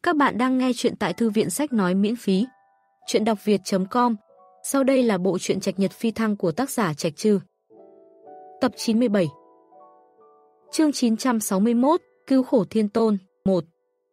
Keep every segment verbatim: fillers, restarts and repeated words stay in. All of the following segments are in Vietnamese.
Các bạn đang nghe chuyện tại thư viện sách nói miễn phí. Chuyện đọc việt chấm com. Sau đây là bộ truyện Trạch Nhật Phi Thăng của tác giả Trạch Trư. Tập chín mươi bảy. Chương chín trăm sáu mươi mốt, Cứu khổ thiên tôn, một.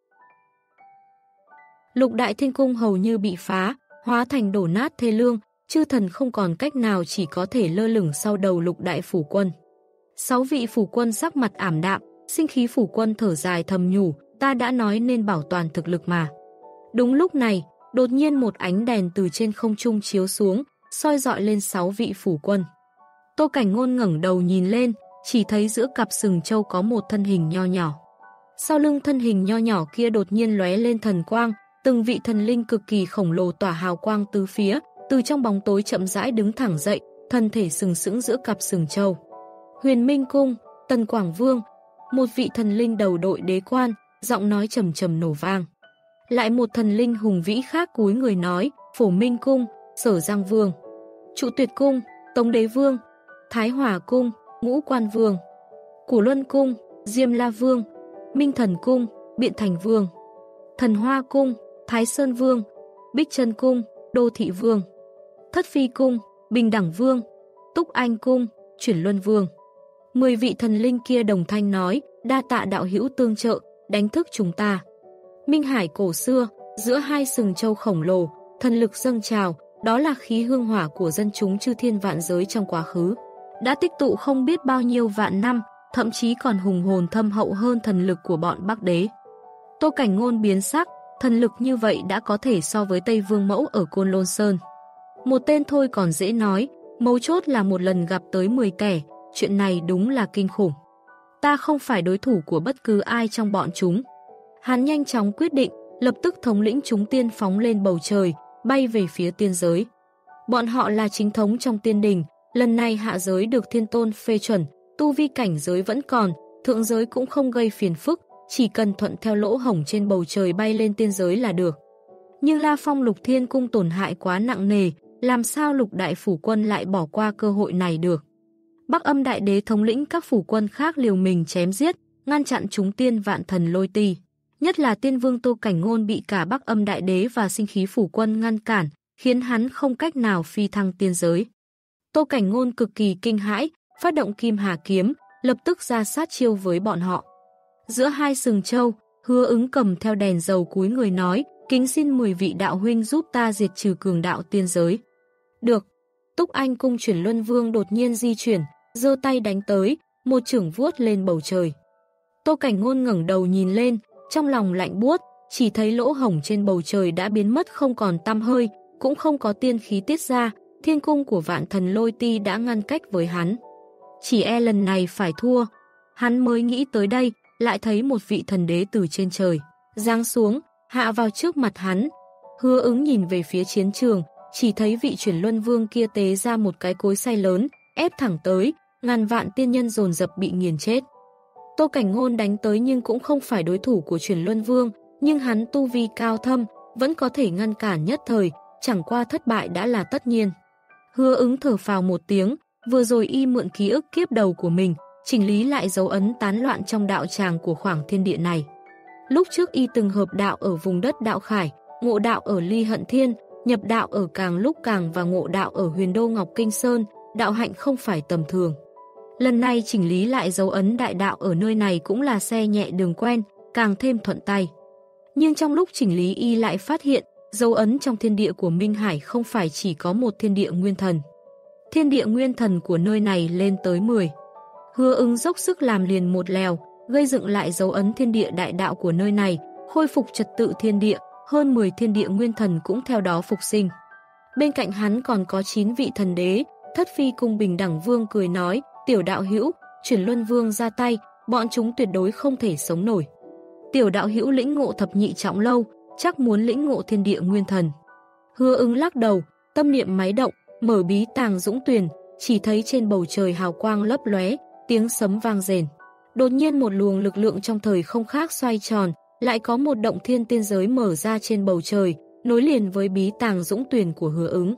Lục đại thiên cung hầu như bị phá, hóa thành đổ nát thê lương, chư thần không còn cách nào, chỉ có thể lơ lửng sau đầu lục đại phủ quân. Sáu vị phủ quân sắc mặt ảm đạm, sinh khí phủ quân thở dài thầm nhủ, ta đã nói nên bảo toàn thực lực mà. Đúng lúc này, đột nhiên một ánh đèn từ trên không trung chiếu xuống, soi rọi lên sáu vị phủ quân. Tô Cảnh Ngôn ngẩng đầu nhìn lên, chỉ thấy giữa cặp sừng trâu có một thân hình nho nhỏ. Sau lưng thân hình nho nhỏ kia đột nhiên lóe lên thần quang, từng vị thần linh cực kỳ khổng lồ tỏa hào quang tứ phía, từ trong bóng tối chậm rãi đứng thẳng dậy, thân thể sừng sững giữa cặp sừng trâu. Huyền Minh Cung, Tần Quảng Vương, một vị thần linh đầu đội đế quan, giọng nói trầm trầm nổ vang. Lại một thần linh hùng vĩ khác cúi người nói, Phổ Minh Cung, Sở Giang Vương, Trụ Tuyệt Cung, Tống Đế Vương, Thái Hòa Cung, Ngũ Quan Vương, Cửu Luân Cung, Diêm La Vương, Minh Thần Cung, Biện Thành Vương, Thần Hoa Cung, Thái Sơn Vương, Bích Chân Cung, Đô Thị Vương, Thất Phi Cung, Bình Đẳng Vương, Túc Anh Cung, Chuyển Luân Vương. Mười vị thần linh kia đồng thanh nói, đa tạ đạo hữu tương trợ, đánh thức chúng ta. Minh Hải cổ xưa, giữa hai sừng trâu khổng lồ, thần lực dâng trào, đó là khí hương hỏa của dân chúng chư thiên vạn giới trong quá khứ. Đã tích tụ không biết bao nhiêu vạn năm, thậm chí còn hùng hồn thâm hậu hơn thần lực của bọn Bắc Đế. Tô Cảnh Ngôn biến sắc, thần lực như vậy đã có thể so với Tây Vương Mẫu ở Côn Lôn Sơn. Một tên thôi còn dễ nói, mấu chốt là một lần gặp tới mười kẻ, chuyện này đúng là kinh khủng. Ta không phải đối thủ của bất cứ ai trong bọn chúng. Hắn nhanh chóng quyết định, lập tức thống lĩnh chúng tiên phóng lên bầu trời, bay về phía tiên giới. Bọn họ là chính thống trong tiên đình, lần này hạ giới được thiên tôn phê chuẩn, tu vi cảnh giới vẫn còn, thượng giới cũng không gây phiền phức, chỉ cần thuận theo lỗ hổng trên bầu trời bay lên tiên giới là được. Nhưng La Phong Lục Thiên Cung tổn hại quá nặng nề, làm sao lục đại phủ quân lại bỏ qua cơ hội này được. Bắc Âm Đại Đế thống lĩnh các phủ quân khác liều mình chém giết, ngăn chặn chúng tiên vạn thần lôi ti. Nhất là tiên vương Tô Cảnh Ngôn bị cả Bắc Âm Đại Đế và sinh khí phủ quân ngăn cản, khiến hắn không cách nào phi thăng tiên giới. Tô Cảnh Ngôn cực kỳ kinh hãi, phát động Kim Hà Kiếm, lập tức ra sát chiêu với bọn họ. Giữa hai sừng trâu, Hứa Ứng cầm theo đèn dầu cúi người nói, kính xin mười vị đạo huynh giúp ta diệt trừ cường đạo tiên giới. Được. Túc Anh Cung Chuyển Luân Vương đột nhiên di chuyển, giơ tay đánh tới, một chưởng vuốt lên bầu trời. Tô Cảnh Ngôn ngẩng đầu nhìn lên, trong lòng lạnh buốt, chỉ thấy lỗ hổng trên bầu trời đã biến mất không còn tăm hơi, cũng không có tiên khí tiết ra, thiên cung của vạn thần lôi ti đã ngăn cách với hắn. Chỉ e lần này phải thua. Hắn mới nghĩ tới đây, lại thấy một vị thần đế từ trên trời giáng xuống, hạ vào trước mặt hắn. Hứa Ứng nhìn về phía chiến trường, chỉ thấy vị Chuyển Luân Vương kia tế ra một cái cối xay lớn, ép thẳng tới, ngàn vạn tiên nhân dồn dập bị nghiền chết. Tô Cảnh Ngôn đánh tới nhưng cũng không phải đối thủ của Chuyển Luân Vương, nhưng hắn tu vi cao thâm, vẫn có thể ngăn cản nhất thời, chẳng qua thất bại đã là tất nhiên. Hứa Ứng thở phào một tiếng, vừa rồi y mượn ký ức kiếp đầu của mình, chỉnh lý lại dấu ấn tán loạn trong đạo tràng của khoảng thiên địa này. Lúc trước y từng hợp đạo ở vùng đất Đạo Khải, ngộ đạo ở Ly Hận Thiên, nhập đạo ở Càng Lúc Càng và ngộ đạo ở Huyền Đô Ngọc Kinh Sơn, đạo hạnh không phải tầm thường. Lần này chỉnh lý lại dấu ấn đại đạo ở nơi này cũng là xe nhẹ đường quen, càng thêm thuận tay. Nhưng trong lúc chỉnh lý y lại phát hiện, dấu ấn trong thiên địa của Minh Hải không phải chỉ có một thiên địa nguyên thần. Thiên địa nguyên thần của nơi này lên tới mười. Hứa Ứng dốc sức làm liền một lèo, gây dựng lại dấu ấn thiên địa đại đạo của nơi này, khôi phục trật tự thiên địa, hơn mười thiên địa nguyên thần cũng theo đó phục sinh. Bên cạnh hắn còn có chín vị thần đế, Thất Phi Cung Bình Đẳng Vương cười nói, tiểu đạo hữu, Chuyển Luân Vương ra tay, bọn chúng tuyệt đối không thể sống nổi. Tiểu đạo hữu lĩnh ngộ thập nhị trọng lâu, chắc muốn lĩnh ngộ thiên địa nguyên thần. Hứa Ứng lắc đầu, tâm niệm máy động, mở bí tàng dũng tuyền, chỉ thấy trên bầu trời hào quang lấp lóe, tiếng sấm vang rền. Đột nhiên một luồng lực lượng trong thời không khác xoay tròn, lại có một động thiên tiên giới mở ra trên bầu trời, nối liền với bí tàng dũng tuyền của Hứa Ứng.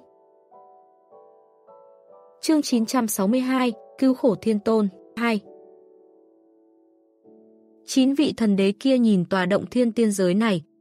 Chương chín trăm sáu mươi hai, Cứu khổ thiên tôn, hai. Chín vị thần đế kia nhìn tòa động thiên tiên giới này,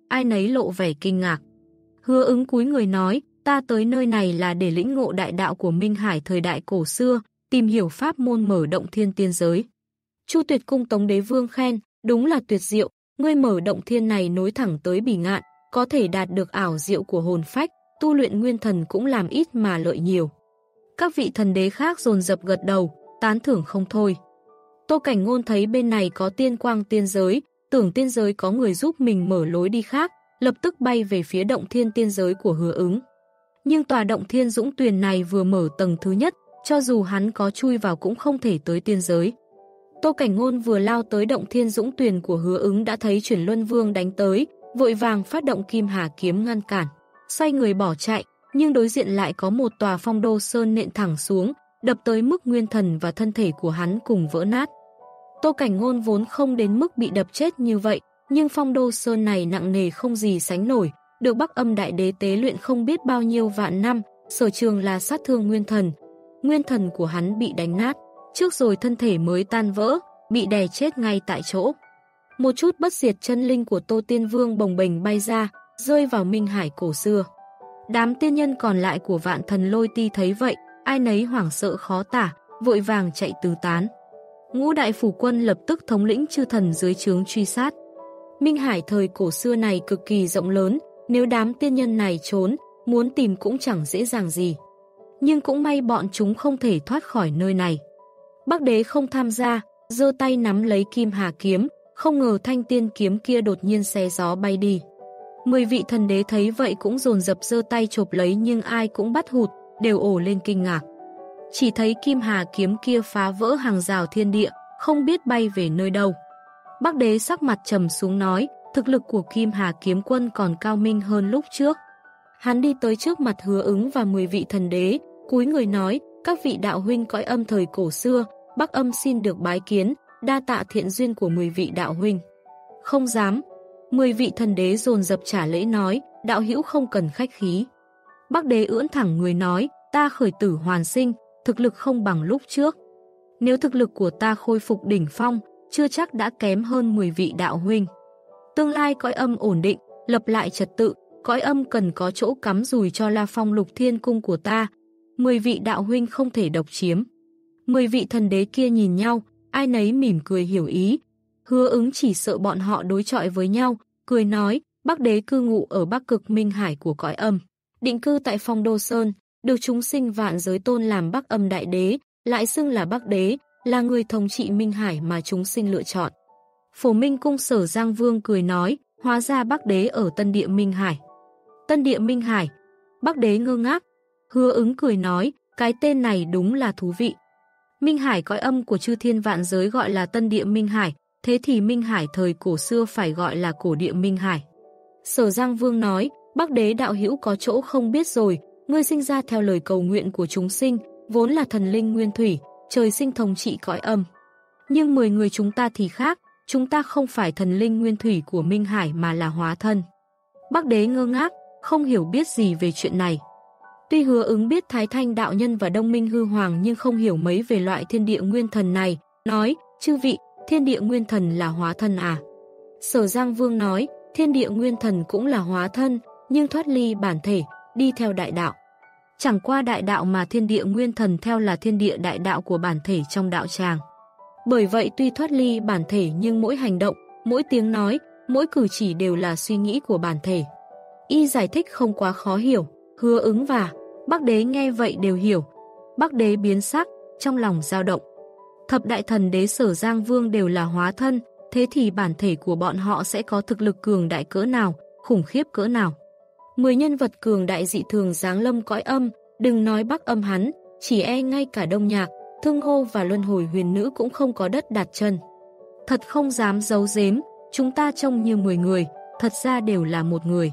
ai nấy lộ vẻ kinh ngạc. Hứa Ứng cúi người nói, ta tới nơi này là để lĩnh ngộ đại đạo của Minh Hải thời đại cổ xưa, tìm hiểu pháp môn mở động thiên tiên giới. Chu Tuyệt cung Tống Đế Vương khen, đúng là tuyệt diệu, ngươi mở động thiên này nối thẳng tới Bỉ Ngạn, có thể đạt được ảo diệu của hồn phách, tu luyện nguyên thần cũng làm ít mà lợi nhiều. Các vị thần đế khác dồn dập gật đầu, tán thưởng không thôi. Tô Cảnh Ngôn thấy bên này có tiên quang tiên giới, tưởng tiên giới có người giúp mình mở lối đi khác, lập tức bay về phía động thiên tiên giới của Hứa Ứng. Nhưng tòa động thiên Dũng Tuyền này vừa mở tầng thứ nhất, cho dù hắn có chui vào cũng không thể tới tiên giới. Tô Cảnh Ngôn vừa lao tới động thiên Dũng Tuyền của Hứa Ứng đã thấy Chuyển Luân Vương đánh tới, vội vàng phát động Kim Hà kiếm ngăn cản, xoay người bỏ chạy, nhưng đối diện lại có một tòa Phong Đô Sơn nện thẳng xuống, đập tới mức nguyên thần và thân thể của hắn cùng vỡ nát. Tô Cảnh Ngôn vốn không đến mức bị đập chết như vậy, nhưng Phong Đô Sơn này nặng nề không gì sánh nổi, được Bắc Âm Đại Đế tế luyện không biết bao nhiêu vạn năm, sở trường là sát thương nguyên thần. Nguyên thần của hắn bị đánh nát, trước rồi thân thể mới tan vỡ, bị đè chết ngay tại chỗ. Một chút bất diệt chân linh của Tô Tiên Vương bồng bềnh bay ra, rơi vào Minh Hải cổ xưa. Đám tiên nhân còn lại của Vạn Thần Lôi Ti thấy vậy, ai nấy hoảng sợ khó tả, vội vàng chạy tứ tán. Ngũ đại phủ quân lập tức thống lĩnh chư thần dưới trướng truy sát. Minh Hải thời cổ xưa này cực kỳ rộng lớn, nếu đám tiên nhân này trốn, muốn tìm cũng chẳng dễ dàng gì. Nhưng cũng may bọn chúng không thể thoát khỏi nơi này. Bắc Đế không tham gia, giơ tay nắm lấy Kim Hà kiếm, không ngờ thanh tiên kiếm kia đột nhiên xé gió bay đi. Mười vị thần đế thấy vậy cũng dồn dập giơ tay chộp lấy nhưng ai cũng bắt hụt, đều ồ lên kinh ngạc. Chỉ thấy Kim Hà kiếm kia phá vỡ hàng rào thiên địa, không biết bay về nơi đâu. Bắc Đế sắc mặt trầm xuống nói, thực lực của Kim Hà kiếm quân còn cao minh hơn lúc trước. Hắn đi tới trước mặt Hứa Ứng và mười vị thần đế, cúi người nói, các vị đạo huynh cõi âm thời cổ xưa, Bắc Âm xin được bái kiến, đa tạ thiện duyên của mười vị đạo huynh. Không dám. Mười vị thần đế dồn dập trả lễ nói, đạo hữu không cần khách khí. Bắc Đế ưỡn thẳng người nói, ta khởi tử hoàn sinh, thực lực không bằng lúc trước. Nếu thực lực của ta khôi phục đỉnh phong, chưa chắc đã kém hơn mười vị đạo huynh. Tương lai cõi âm ổn định, lập lại trật tự, cõi âm cần có chỗ cắm rùi cho La Phong Lục Thiên Cung của ta. Mười vị đạo huynh không thể độc chiếm. Mười vị thần đế kia nhìn nhau, ai nấy mỉm cười hiểu ý. Hứa Ứng chỉ sợ bọn họ đối chọi với nhau, cười nói, Bắc Đế cư ngụ ở Bắc Cực Minh Hải của cõi âm, định cư tại Phong Đô Sơn, được chúng sinh vạn giới tôn làm Bắc Âm Đại Đế, lại xưng là Bắc Đế, là người thống trị Minh Hải mà chúng sinh lựa chọn. Phổ Minh Cung Sở Giang Vương cười nói, hóa ra Bắc Đế ở Tân Địa Minh Hải. Tân Địa Minh Hải. Bắc Đế ngơ ngác. Hứa Ứng cười nói, cái tên này đúng là thú vị. Minh Hải cõi âm của chư thiên vạn giới gọi là Tân Địa Minh Hải, thế thì Minh Hải thời cổ xưa phải gọi là Cổ Địa Minh Hải. Sở Giang Vương nói, Bắc Đế đạo hữu có chỗ không biết rồi, ngươi sinh ra theo lời cầu nguyện của chúng sinh, vốn là thần linh nguyên thủy, trời sinh thống trị cõi âm. Nhưng mười người chúng ta thì khác, chúng ta không phải thần linh nguyên thủy của Minh Hải mà là hóa thân. Bắc Đế ngơ ngác, không hiểu biết gì về chuyện này. Tuy Hứa Ứng biết Thái Thanh đạo nhân và Đông Minh hư hoàng nhưng không hiểu mấy về loại thiên địa nguyên thần này, nói, chư vị, thiên địa nguyên thần là hóa thân à? Sở Giang Vương nói, thiên địa nguyên thần cũng là hóa thân, nhưng thoát ly bản thể, đi theo đại đạo. Chẳng qua đại đạo mà thiên địa nguyên thần theo là thiên địa đại đạo của bản thể trong đạo tràng. Bởi vậy tuy thoát ly bản thể nhưng mỗi hành động, mỗi tiếng nói, mỗi cử chỉ đều là suy nghĩ của bản thể. Y giải thích không quá khó hiểu, Hứa Ứng và Bắc Đế nghe vậy đều hiểu. Bắc Đế biến sắc, trong lòng dao động. Thập đại thần đế Sở Giang Vương đều là hóa thân, thế thì bản thể của bọn họ sẽ có thực lực cường đại cỡ nào, khủng khiếp cỡ nào. Mười nhân vật cường đại dị thường giáng lâm cõi âm, đừng nói Bắc Âm hắn, chỉ e ngay cả Đông Nhạc, Thương Hô và Luân Hồi Huyền Nữ cũng không có đất đặt chân. Thật không dám giấu giếm, chúng ta trông như mười người, thật ra đều là một người.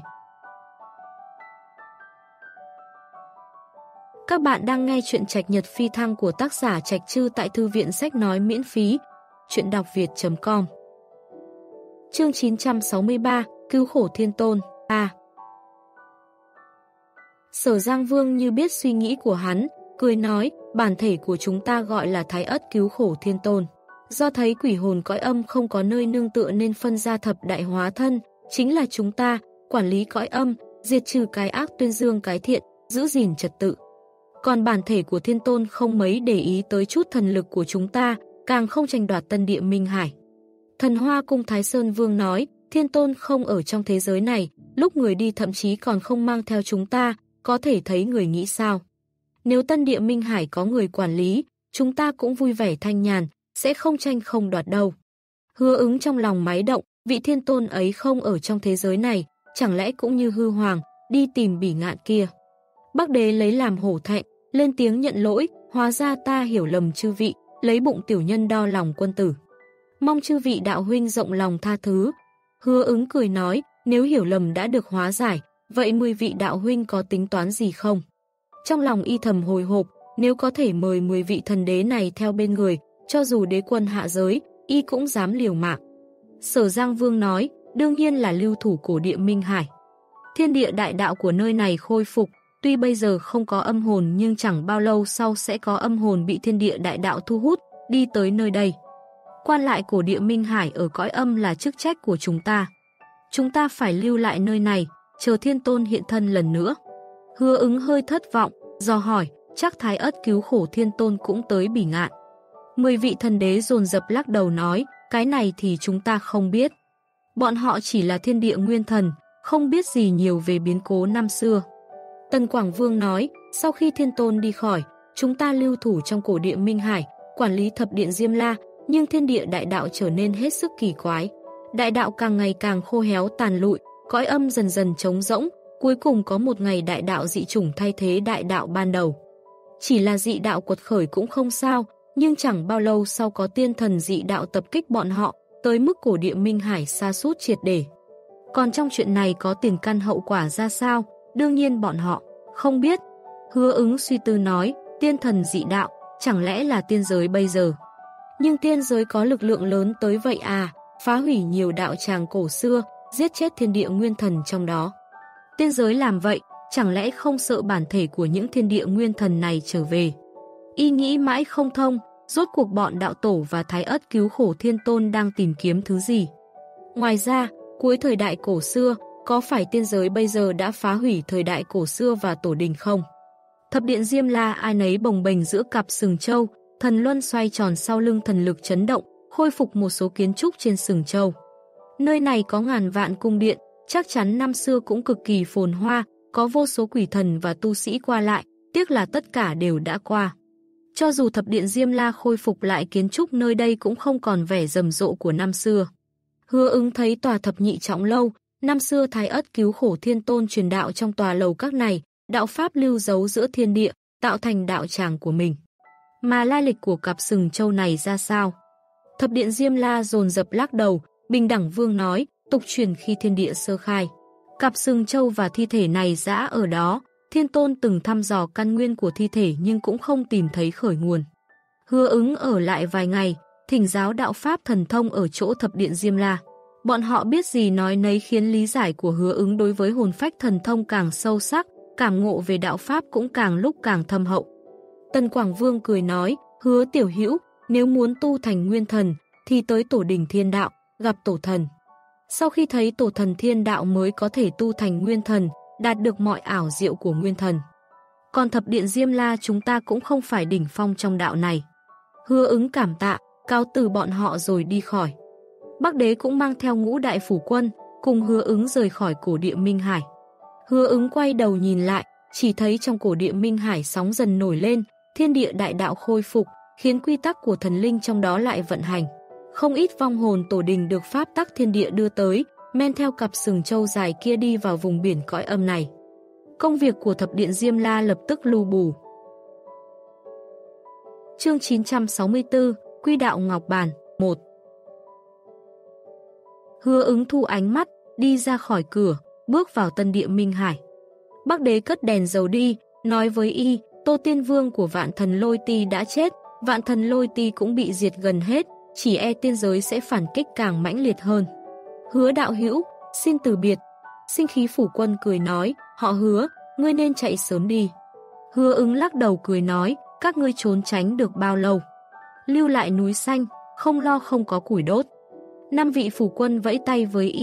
Các bạn đang nghe chuyện Trạch Nhật Phi Thăng của tác giả Trạch Trư tại thư viện sách nói miễn phí, chuyện đọc việt chấm com. Chương chín trăm sáu mươi ba, Cứu khổ thiên tôn, A. Sở Giang Vương như biết suy nghĩ của hắn, cười nói, bản thể của chúng ta gọi là Thái Ất Cứu Khổ Thiên Tôn. Do thấy quỷ hồn cõi âm không có nơi nương tựa nên phân ra thập đại hóa thân, chính là chúng ta, quản lý cõi âm, diệt trừ cái ác tuyên dương cái thiện, giữ gìn trật tự. Còn bản thể của Thiên Tôn không mấy để ý tới chút thần lực của chúng ta, càng không tranh đoạt tân địa Minh Hải. Thần Hoa Cung Thái Sơn Vương nói, Thiên Tôn không ở trong thế giới này, lúc người đi thậm chí còn không mang theo chúng ta, có thể thấy người nghĩ sao. Nếu tân địa Minh Hải có người quản lý, chúng ta cũng vui vẻ thanh nhàn, sẽ không tranh không đoạt đâu. Hứa Ứng trong lòng máy động, vị Thiên Tôn ấy không ở trong thế giới này, chẳng lẽ cũng như Hư Hoàng, đi tìm Bỉ Ngạn kia. Bắc Đế lấy làm hổ thẹn, lên tiếng nhận lỗi, hóa ra ta hiểu lầm chư vị, lấy bụng tiểu nhân đo lòng quân tử. Mong chư vị đạo huynh rộng lòng tha thứ. Hứa Ứng cười nói, nếu hiểu lầm đã được hóa giải, vậy mười vị đạo huynh có tính toán gì không? Trong lòng y thầm hồi hộp, nếu có thể mời mười vị thần đế này theo bên người, cho dù đế quân hạ giới, y cũng dám liều mạng. Sở Giang Vương nói, đương nhiên là lưu thủ cổ địa Minh Hải. Thiên địa đại đạo của nơi này khôi phục, tuy bây giờ không có âm hồn nhưng chẳng bao lâu sau sẽ có âm hồn bị thiên địa đại đạo thu hút, đi tới nơi đây. Quan lại cổ địa Minh Hải ở cõi âm là chức trách của chúng ta. Chúng ta phải lưu lại nơi này, chờ Thiên Tôn hiện thân lần nữa. Hứa Ứng hơi thất vọng, dò hỏi, chắc Thái Ất cứu khổ Thiên Tôn cũng tới Bỉ Ngạn. Mười vị thần đế dồn dập lắc đầu nói, cái này thì chúng ta không biết. Bọn họ chỉ là thiên địa nguyên thần, không biết gì nhiều về biến cố năm xưa. Tần Quảng Vương nói, sau khi Thiên Tôn đi khỏi, chúng ta lưu thủ trong cổ địa Minh Hải, quản lý thập điện Diêm La, nhưng thiên địa đại đạo trở nên hết sức kỳ quái. Đại đạo càng ngày càng khô héo tàn lụi, cõi âm dần dần trống rỗng, cuối cùng có một ngày đại đạo dị chủng thay thế đại đạo ban đầu. Chỉ là dị đạo quật khởi cũng không sao, nhưng chẳng bao lâu sau có tiên thần dị đạo tập kích bọn họ, tới mức cổ địa Minh Hải sa sút triệt để. Còn trong chuyện này có tiền căn hậu quả ra sao, đương nhiên bọn họ không biết. Hứa Ứng suy tư nói, tiên thần dị đạo, chẳng lẽ là tiên giới bây giờ? Nhưng tiên giới có lực lượng lớn tới vậy à, phá hủy nhiều đạo tràng cổ xưa, giết chết thiên địa nguyên thần trong đó. Tiên giới làm vậy, chẳng lẽ không sợ bản thể của những thiên địa nguyên thần này trở về? Y nghĩ mãi không thông, rốt cuộc bọn đạo tổ và Thái Ất cứu khổ Thiên Tôn đang tìm kiếm thứ gì? Ngoài ra, cuối thời đại cổ xưa, có phải tiên giới bây giờ đã phá hủy thời đại cổ xưa và tổ đình không? Thập điện Diêm La ai nấy bồng bềnh giữa cặp sừng châu, thần luân xoay tròn sau lưng thần lực chấn động, khôi phục một số kiến trúc trên sừng châu. Nơi này có ngàn vạn cung điện, chắc chắn năm xưa cũng cực kỳ phồn hoa, có vô số quỷ thần và tu sĩ qua lại, tiếc là tất cả đều đã qua. Cho dù thập điện Diêm La khôi phục lại kiến trúc nơi đây cũng không còn vẻ rầm rộ của năm xưa. Hứa Ứng thấy tòa thập nhị trọng lâu, năm xưa Thái Ất cứu khổ Thiên Tôn truyền đạo trong tòa lầu các này, đạo pháp lưu giấu giữa thiên địa, tạo thành đạo tràng của mình. Mà lai lịch của cặp sừng châu này ra sao? Thập điện Diêm La dồn dập lắc đầu, Bình Đẳng Vương nói, tục truyền khi thiên địa sơ khai. Cặp sừng châu và thi thể này dã ở đó, Thiên Tôn từng thăm dò căn nguyên của thi thể nhưng cũng không tìm thấy khởi nguồn. Hứa Ứng ở lại vài ngày, thỉnh giáo đạo pháp thần thông ở chỗ thập điện Diêm La. Bọn họ biết gì nói nấy khiến lý giải của Hứa Ứng đối với hồn phách thần thông càng sâu sắc, cảm ngộ về đạo pháp cũng càng lúc càng thâm hậu. Tần Quảng Vương cười nói, Hứa tiểu hữu, nếu muốn tu thành nguyên thần, thì tới tổ đình thiên đạo, gặp tổ thần. Sau khi thấy tổ thần thiên đạo mới có thể tu thành nguyên thần, đạt được mọi ảo diệu của nguyên thần. Còn thập điện Diêm La chúng ta cũng không phải đỉnh phong trong đạo này. Hứa Ứng cảm tạ, cáo từ bọn họ rồi đi khỏi. Bắc Đế cũng mang theo ngũ đại phủ quân, cùng Hứa Ứng rời khỏi cổ địa Minh Hải. Hứa Ứng quay đầu nhìn lại, chỉ thấy trong cổ địa Minh Hải sóng dần nổi lên, thiên địa đại đạo khôi phục, khiến quy tắc của thần linh trong đó lại vận hành. Không ít vong hồn tổ đình được pháp tắc thiên địa đưa tới, men theo cặp sừng châu dài kia đi vào vùng biển cõi âm này. Công việc của thập điện Diêm La lập tức lưu bù. Chương chín trăm sáu mươi tư, Quy đạo Ngọc Bản, một. Hứa Ứng thu ánh mắt, đi ra khỏi cửa, bước vào tân địa Minh Hải. Bắc Đế cất đèn dầu đi, nói với y, Tô Tiên Vương của Vạn Thần Lôi Ti đã chết, Vạn Thần Lôi Ti cũng bị diệt gần hết, chỉ e tiên giới sẽ phản kích càng mãnh liệt hơn. Hứa đạo hữu, xin từ biệt. Sinh khí phủ quân cười nói, họ Hứa, ngươi nên chạy sớm đi. Hứa Ứng lắc đầu cười nói, các ngươi trốn tránh được bao lâu? Lưu lại núi xanh, không lo không có củi đốt. Năm vị phủ quân vẫy tay với y,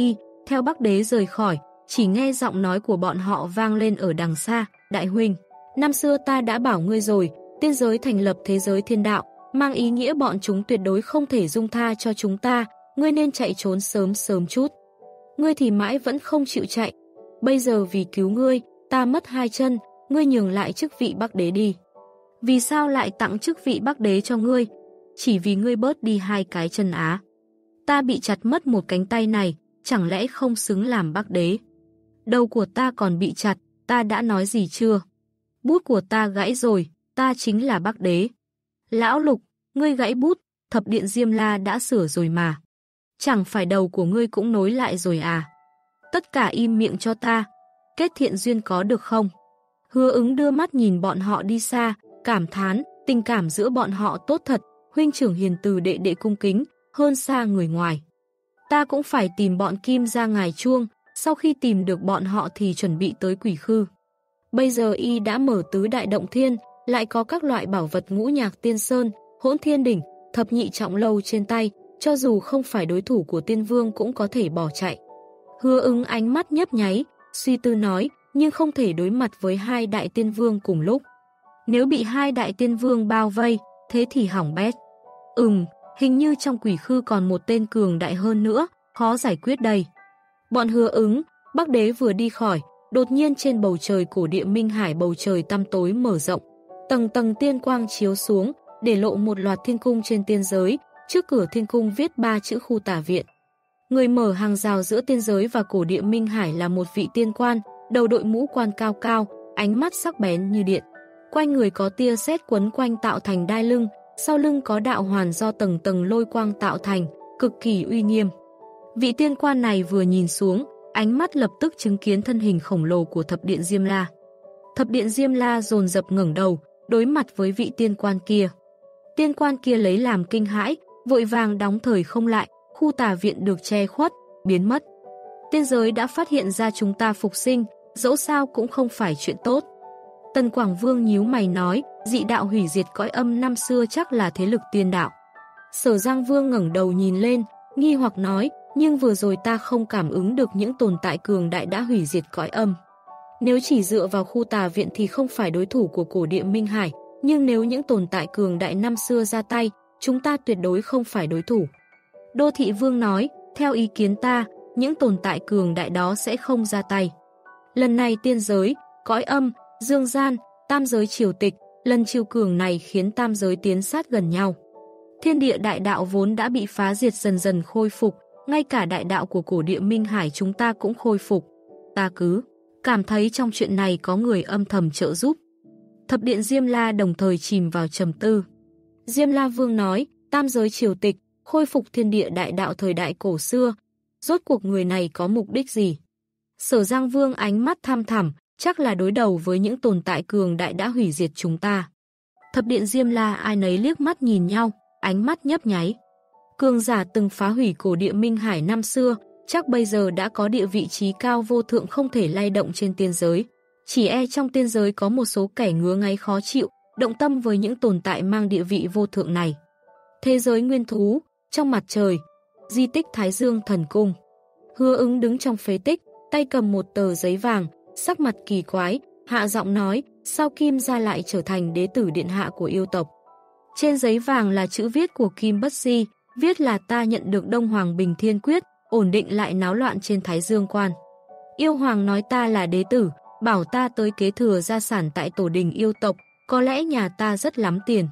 Theo Bắc Đế rời khỏi, chỉ nghe giọng nói của bọn họ vang lên ở đằng xa, đại huynh, năm xưa ta đã bảo ngươi rồi, tiên giới thành lập thế giới thiên đạo, mang ý nghĩa bọn chúng tuyệt đối không thể dung tha cho chúng ta, ngươi nên chạy trốn sớm sớm chút. Ngươi thì mãi vẫn không chịu chạy, bây giờ vì cứu ngươi, ta mất hai chân, ngươi nhường lại chức vị Bắc Đế đi. Vì sao lại tặng chức vị Bắc Đế cho ngươi? Chỉ vì ngươi bớt đi hai cái chân á. Ta bị chặt mất một cánh tay này, chẳng lẽ không xứng làm Bắc Đế? Đầu của ta còn bị chặt, ta đã nói gì chưa? Bút của ta gãy rồi, ta chính là Bắc Đế. Lão Lục, ngươi gãy bút, thập điện Diêm La đã sửa rồi mà. Chẳng phải đầu của ngươi cũng nối lại rồi à? Tất cả im miệng cho ta. Kết thiện duyên có được không? Hứa Ứng đưa mắt nhìn bọn họ đi xa, cảm thán, tình cảm giữa bọn họ tốt thật, huynh trưởng hiền từ đệ đệ cung kính, hơn xa người ngoài. Ta cũng phải tìm bọn Kim ra ngài chuông, sau khi tìm được bọn họ thì chuẩn bị tới Quỷ Khư. Bây giờ y đã mở tứ đại động thiên, lại có các loại bảo vật ngũ nhạc tiên sơn, hỗn thiên đỉnh, thập nhị trọng lâu trên tay, cho dù không phải đối thủ của tiên vương cũng có thể bỏ chạy. Hứa Ứng ánh mắt nhấp nháy, suy tư nói, nhưng không thể đối mặt với hai đại tiên vương cùng lúc. Nếu bị hai đại tiên vương bao vây, thế thì hỏng bét. Ừm, hình như trong Quỷ Khư còn một tên cường đại hơn nữa, khó giải quyết đây. Bọn Hứa Ứng, Bắc Đế vừa đi khỏi, đột nhiên trên bầu trời cổ địa Minh Hải bầu trời tăm tối mở rộng. Tầng tầng tiên quang chiếu xuống, để lộ một loạt thiên cung trên tiên giới, trước cửa thiên cung viết ba chữ Khu Tả Viện. Người mở hàng rào giữa tiên giới và cổ địa Minh Hải là một vị tiên quan, đầu đội mũ quan cao cao, ánh mắt sắc bén như điện. Quanh người có tia sét quấn quanh tạo thành đai lưng, sau lưng có đạo hoàn do tầng tầng lôi quang tạo thành, cực kỳ uy nghiêm. Vị tiên quan này vừa nhìn xuống, ánh mắt lập tức chứng kiến thân hình khổng lồ của thập điện Diêm La. Thập điện Diêm La dồn dập ngẩng đầu, đối mặt với vị tiên quan kia. Tiên quan kia lấy làm kinh hãi, vội vàng đóng thời không lại, Khu Tả Viện được che khuất, biến mất. Tiên giới đã phát hiện ra chúng ta phục sinh, dẫu sao cũng không phải chuyện tốt. Tần Quảng Vương nhíu mày nói, dị đạo hủy diệt cõi âm năm xưa chắc là thế lực tiên đạo. Sở Giang Vương ngẩng đầu nhìn lên, nghi hoặc nói, nhưng vừa rồi ta không cảm ứng được những tồn tại cường đại đã hủy diệt cõi âm. Nếu chỉ dựa vào Khu Tà Viện thì không phải đối thủ của cổ địa Minh Hải, nhưng nếu những tồn tại cường đại năm xưa ra tay, chúng ta tuyệt đối không phải đối thủ. Đô Thị Vương nói, theo ý kiến ta, những tồn tại cường đại đó sẽ không ra tay. Lần này tiên giới, cõi âm, dương gian, tam giới triều tịch, lần triều cường này khiến tam giới tiến sát gần nhau. Thiên địa đại đạo vốn đã bị phá diệt dần dần khôi phục, ngay cả đại đạo của cổ địa Minh Hải chúng ta cũng khôi phục. Ta cứ cảm thấy trong chuyện này có người âm thầm trợ giúp. Thập điện Diêm La đồng thời chìm vào trầm tư. Diêm La Vương nói, tam giới triều tịch, khôi phục thiên địa đại đạo thời đại cổ xưa. Rốt cuộc người này có mục đích gì? Sở Giang Vương ánh mắt thăm thẳm, chắc là đối đầu với những tồn tại cường đại đã hủy diệt chúng ta. Thập điện Diêm La ai nấy liếc mắt nhìn nhau, ánh mắt nhấp nháy. Cường giả từng phá hủy cổ địa Minh Hải năm xưa, chắc bây giờ đã có địa vị trí cao vô thượng không thể lay động trên tiên giới. Chỉ e trong tiên giới có một số kẻ ngứa ngáy khó chịu, động tâm với những tồn tại mang địa vị vô thượng này. Thế giới nguyên thú, trong mặt trời, di tích Thái Dương Thần Cung. Hứa Ứng đứng trong phế tích, tay cầm một tờ giấy vàng, sắc mặt kỳ quái, hạ giọng nói, sao Kim gia lại trở thành đế tử điện hạ của yêu tộc. Trên giấy vàng là chữ viết của Kim Bất Di, viết là ta nhận được Đông Hoàng Bình Thiên Quyết, ổn định lại náo loạn trên Thái Dương Quan. Yêu Hoàng nói ta là đế tử, bảo ta tới kế thừa gia sản tại tổ đình yêu tộc, có lẽ nhà ta rất lắm tiền.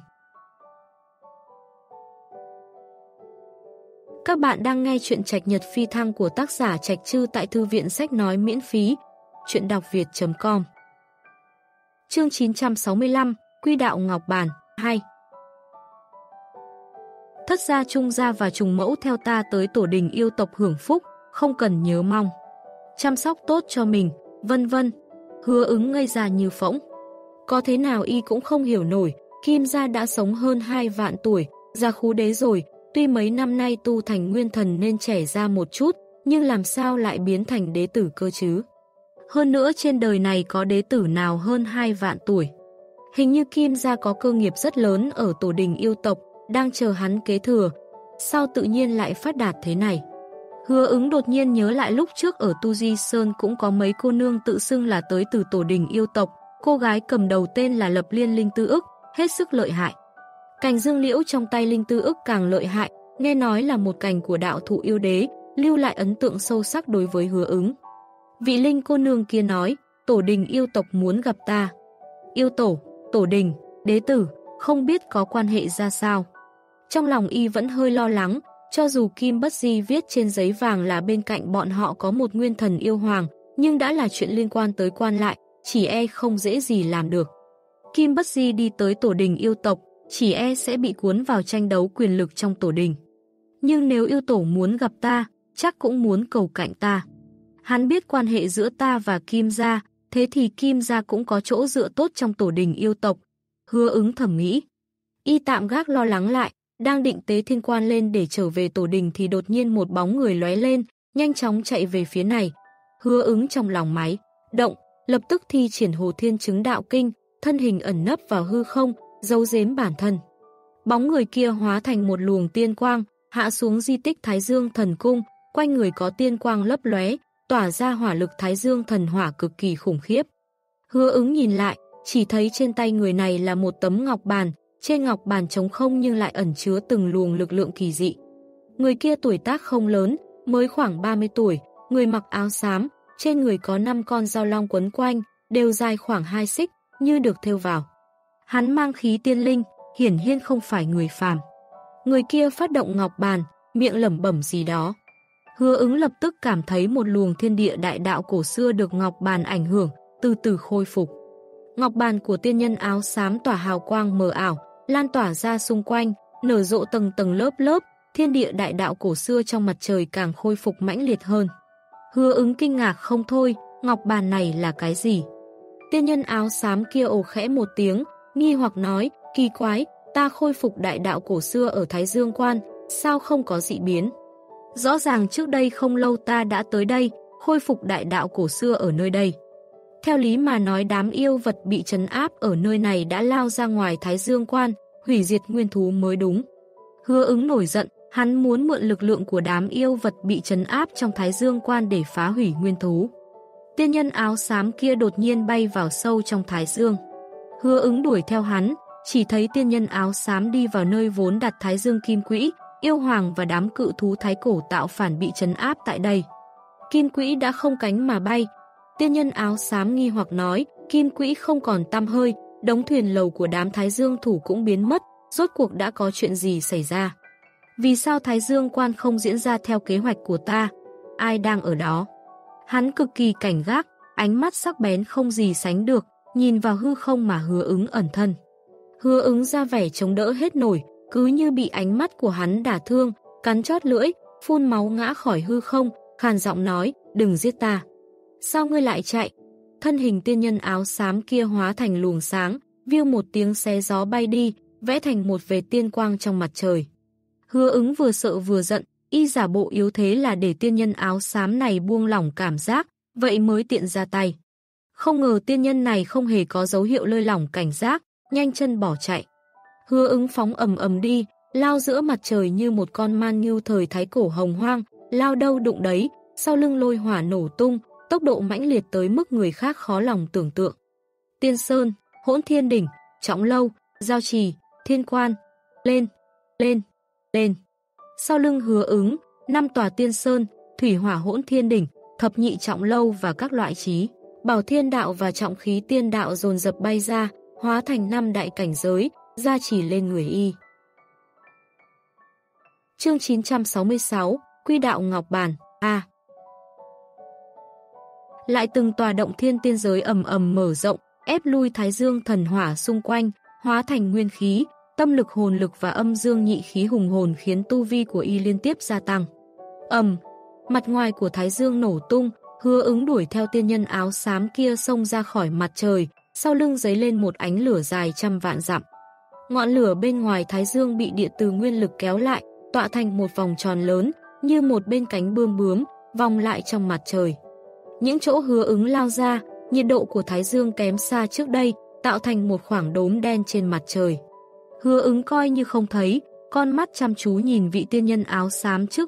Các bạn đang nghe chuyện Trạch Nhật Phi Thăng của tác giả Trạch Trư tại thư viện sách nói miễn phí, chuyện đọc việt chấm com. Chương chín trăm sáu mươi lăm, Quy đạo Ngọc Bản, hai. Thất gia Trung gia và Trùng Mẫu theo ta tới tổ đình yêu tộc hưởng phúc, không cần nhớ mong. Chăm sóc tốt cho mình, vân vân. Hứa Ứng ngây ra như phỗng. Có thế nào y cũng không hiểu nổi, Kim gia đã sống hơn hai vạn tuổi, gia khú đế rồi, tuy mấy năm nay tu thành nguyên thần nên trẻ ra một chút, nhưng làm sao lại biến thành đế tử cơ chứ? Hơn nữa trên đời này có đế tử nào hơn hai vạn tuổi. Hình như Kim gia có cơ nghiệp rất lớn ở tổ đình yêu tộc, đang chờ hắn kế thừa, sao tự nhiên lại phát đạt thế này? Hứa Ứng đột nhiên nhớ lại lúc trước ở Tu Di Sơn cũng có mấy cô nương tự xưng là tới từ tổ đình yêu tộc, cô gái cầm đầu tên là Lập Liên Linh Tư Ức, hết sức lợi hại. Cành dương liễu trong tay Linh Tư Ức càng lợi hại, nghe nói là một cành của đạo thụ yêu đế, lưu lại ấn tượng sâu sắc đối với Hứa Ứng. Vị Linh cô nương kia nói, tổ đình yêu tộc muốn gặp ta. Yêu tổ, tổ đình, đế tử, không biết có quan hệ ra sao. Trong lòng y vẫn hơi lo lắng, cho dù Kim Bất Di viết trên giấy vàng là bên cạnh bọn họ có một nguyên thần yêu hoàng, nhưng đã là chuyện liên quan tới quan lại, chỉ e không dễ gì làm được. Kim Bất Di đi tới tổ đình yêu tộc, chỉ e sẽ bị cuốn vào tranh đấu quyền lực trong tổ đình. Nhưng nếu yêu tổ muốn gặp ta, chắc cũng muốn cầu cạnh ta. Hắn biết quan hệ giữa ta và Kim gia, thế thì Kim gia cũng có chỗ dựa tốt trong tổ đình yêu tộc. Hứa Ứng thầm nghĩ. Y tạm gác lo lắng lại, đang định tế thiên quan lên để trở về tổ đình thì đột nhiên một bóng người lóe lên, nhanh chóng chạy về phía này. Hứa Ứng trong lòng máy động, lập tức thi triển Hồ Thiên Chứng Đạo Kinh, thân hình ẩn nấp vào hư không, giấu giếm bản thân. Bóng người kia hóa thành một luồng tiên quang, hạ xuống di tích Thái Dương Thần Cung, quanh người có tiên quang lấp lóe, tỏa ra hỏa lực Thái Dương Thần Hỏa cực kỳ khủng khiếp. Hứa Ứng nhìn lại, chỉ thấy trên tay người này là một tấm ngọc bàn, trên ngọc bàn trống không nhưng lại ẩn chứa từng luồng lực lượng kỳ dị. Người kia tuổi tác không lớn, mới khoảng ba mươi tuổi, người mặc áo xám, trên người có năm con dao long quấn quanh, đều dài khoảng hai xích, như được thêu vào. Hắn mang khí tiên linh, hiển nhiên không phải người phàm. Người kia phát động ngọc bàn, miệng lẩm bẩm gì đó. Hứa Ứng lập tức cảm thấy một luồng thiên địa đại đạo cổ xưa được ngọc bàn ảnh hưởng, từ từ khôi phục. Ngọc bàn của tiên nhân áo xám tỏa hào quang mờ ảo, lan tỏa ra xung quanh, nở rộ tầng tầng lớp lớp, thiên địa đại đạo cổ xưa trong mặt trời càng khôi phục mãnh liệt hơn. Hứa Ứng kinh ngạc không thôi, ngọc bàn này là cái gì? Tiên nhân áo xám kia ồ khẽ một tiếng, nghi hoặc nói, kỳ quái, ta khôi phục đại đạo cổ xưa ở Thái Dương Quan, sao không có dị biến? Rõ ràng trước đây không lâu ta đã tới đây, khôi phục đại đạo cổ xưa ở nơi đây. Theo lý mà nói đám yêu vật bị trấn áp ở nơi này đã lao ra ngoài Thái Dương Quan, hủy diệt nguyên thú mới đúng. Hứa Ứng nổi giận, hắn muốn mượn lực lượng của đám yêu vật bị trấn áp trong Thái Dương Quan để phá hủy nguyên thú. Tiên nhân áo xám kia đột nhiên bay vào sâu trong Thái Dương. Hứa Ứng đuổi theo hắn, chỉ thấy tiên nhân áo xám đi vào nơi vốn đặt Thái Dương Kim Quỹ, yêu hoàng và đám cự thú thái cổ tạo phản bị trấn áp tại đây. Kim Quỹ đã không cánh mà bay. Tiên nhân áo xám nghi hoặc nói, Kim Quỹ không còn tăm hơi, đống thuyền lầu của đám Thái Dương thủ cũng biến mất, rốt cuộc đã có chuyện gì xảy ra? Vì sao Thái Dương Quan không diễn ra theo kế hoạch của ta? Ai đang ở đó? Hắn cực kỳ cảnh gác, ánh mắt sắc bén không gì sánh được, nhìn vào hư không mà Hứa Ứng ẩn thân. Hứa Ứng ra vẻ chống đỡ hết nổi, cứ như bị ánh mắt của hắn đả thương, cắn chót lưỡi, phun máu ngã khỏi hư không, khàn giọng nói, đừng giết ta. Sao ngươi lại chạy? Thân hình tiên nhân áo xám kia hóa thành luồng sáng, viu một tiếng xé gió bay đi, vẽ thành một vệt tiên quang trong mặt trời. Hứa Ứng vừa sợ vừa giận, y giả bộ yếu thế là để tiên nhân áo xám này buông lỏng cảm giác, vậy mới tiện ra tay. Không ngờ tiên nhân này không hề có dấu hiệu lơi lỏng cảnh giác, nhanh chân bỏ chạy. Hứa Ứng phóng ầm ầm đi, lao giữa mặt trời như một con man ngưu thời thái cổ hồng hoang, lao đâu đụng đấy, sau lưng lôi hỏa nổ tung, tốc độ mãnh liệt tới mức người khác khó lòng tưởng tượng. Tiên Sơn, Hỗn Thiên Đỉnh, Trọng Lâu, Giao Trì, Thiên Quan, lên, lên, lên. Sau lưng Hứa Ứng, năm tòa Tiên Sơn, Thủy Hỏa Hỗn Thiên Đỉnh, Thập Nhị Trọng Lâu và các loại trí Bảo Thiên Đạo và Trọng Khí Tiên Đạo dồn dập bay ra, hóa thành năm đại cảnh giới, gia trì lên người y. Chương chín trăm sáu mươi sáu, Quy Đạo Ngọc Bàn, A. Lại từng tòa động thiên tiên giới ầm ầm mở rộng, ép lui Thái Dương thần hỏa xung quanh, hóa thành nguyên khí, tâm lực hồn lực và âm dương nhị khí hùng hồn khiến tu vi của y liên tiếp gia tăng. Ầm, mặt ngoài của Thái Dương nổ tung, Hứa Ứng đuổi theo tiên nhân áo xám kia xông ra khỏi mặt trời, sau lưng giấy lên một ánh lửa dài trăm vạn dặm. Ngọn lửa bên ngoài Thái Dương bị địa từ nguyên lực kéo lại, tọa thành một vòng tròn lớn, như một bên cánh bươm bướm, vòng lại trong mặt trời. Những chỗ Hứa Ứng lao ra, nhiệt độ của Thái Dương kém xa trước đây, tạo thành một khoảng đốm đen trên mặt trời. Hứa Ứng coi như không thấy, con mắt chăm chú nhìn vị tiên nhân áo xám trước mặt,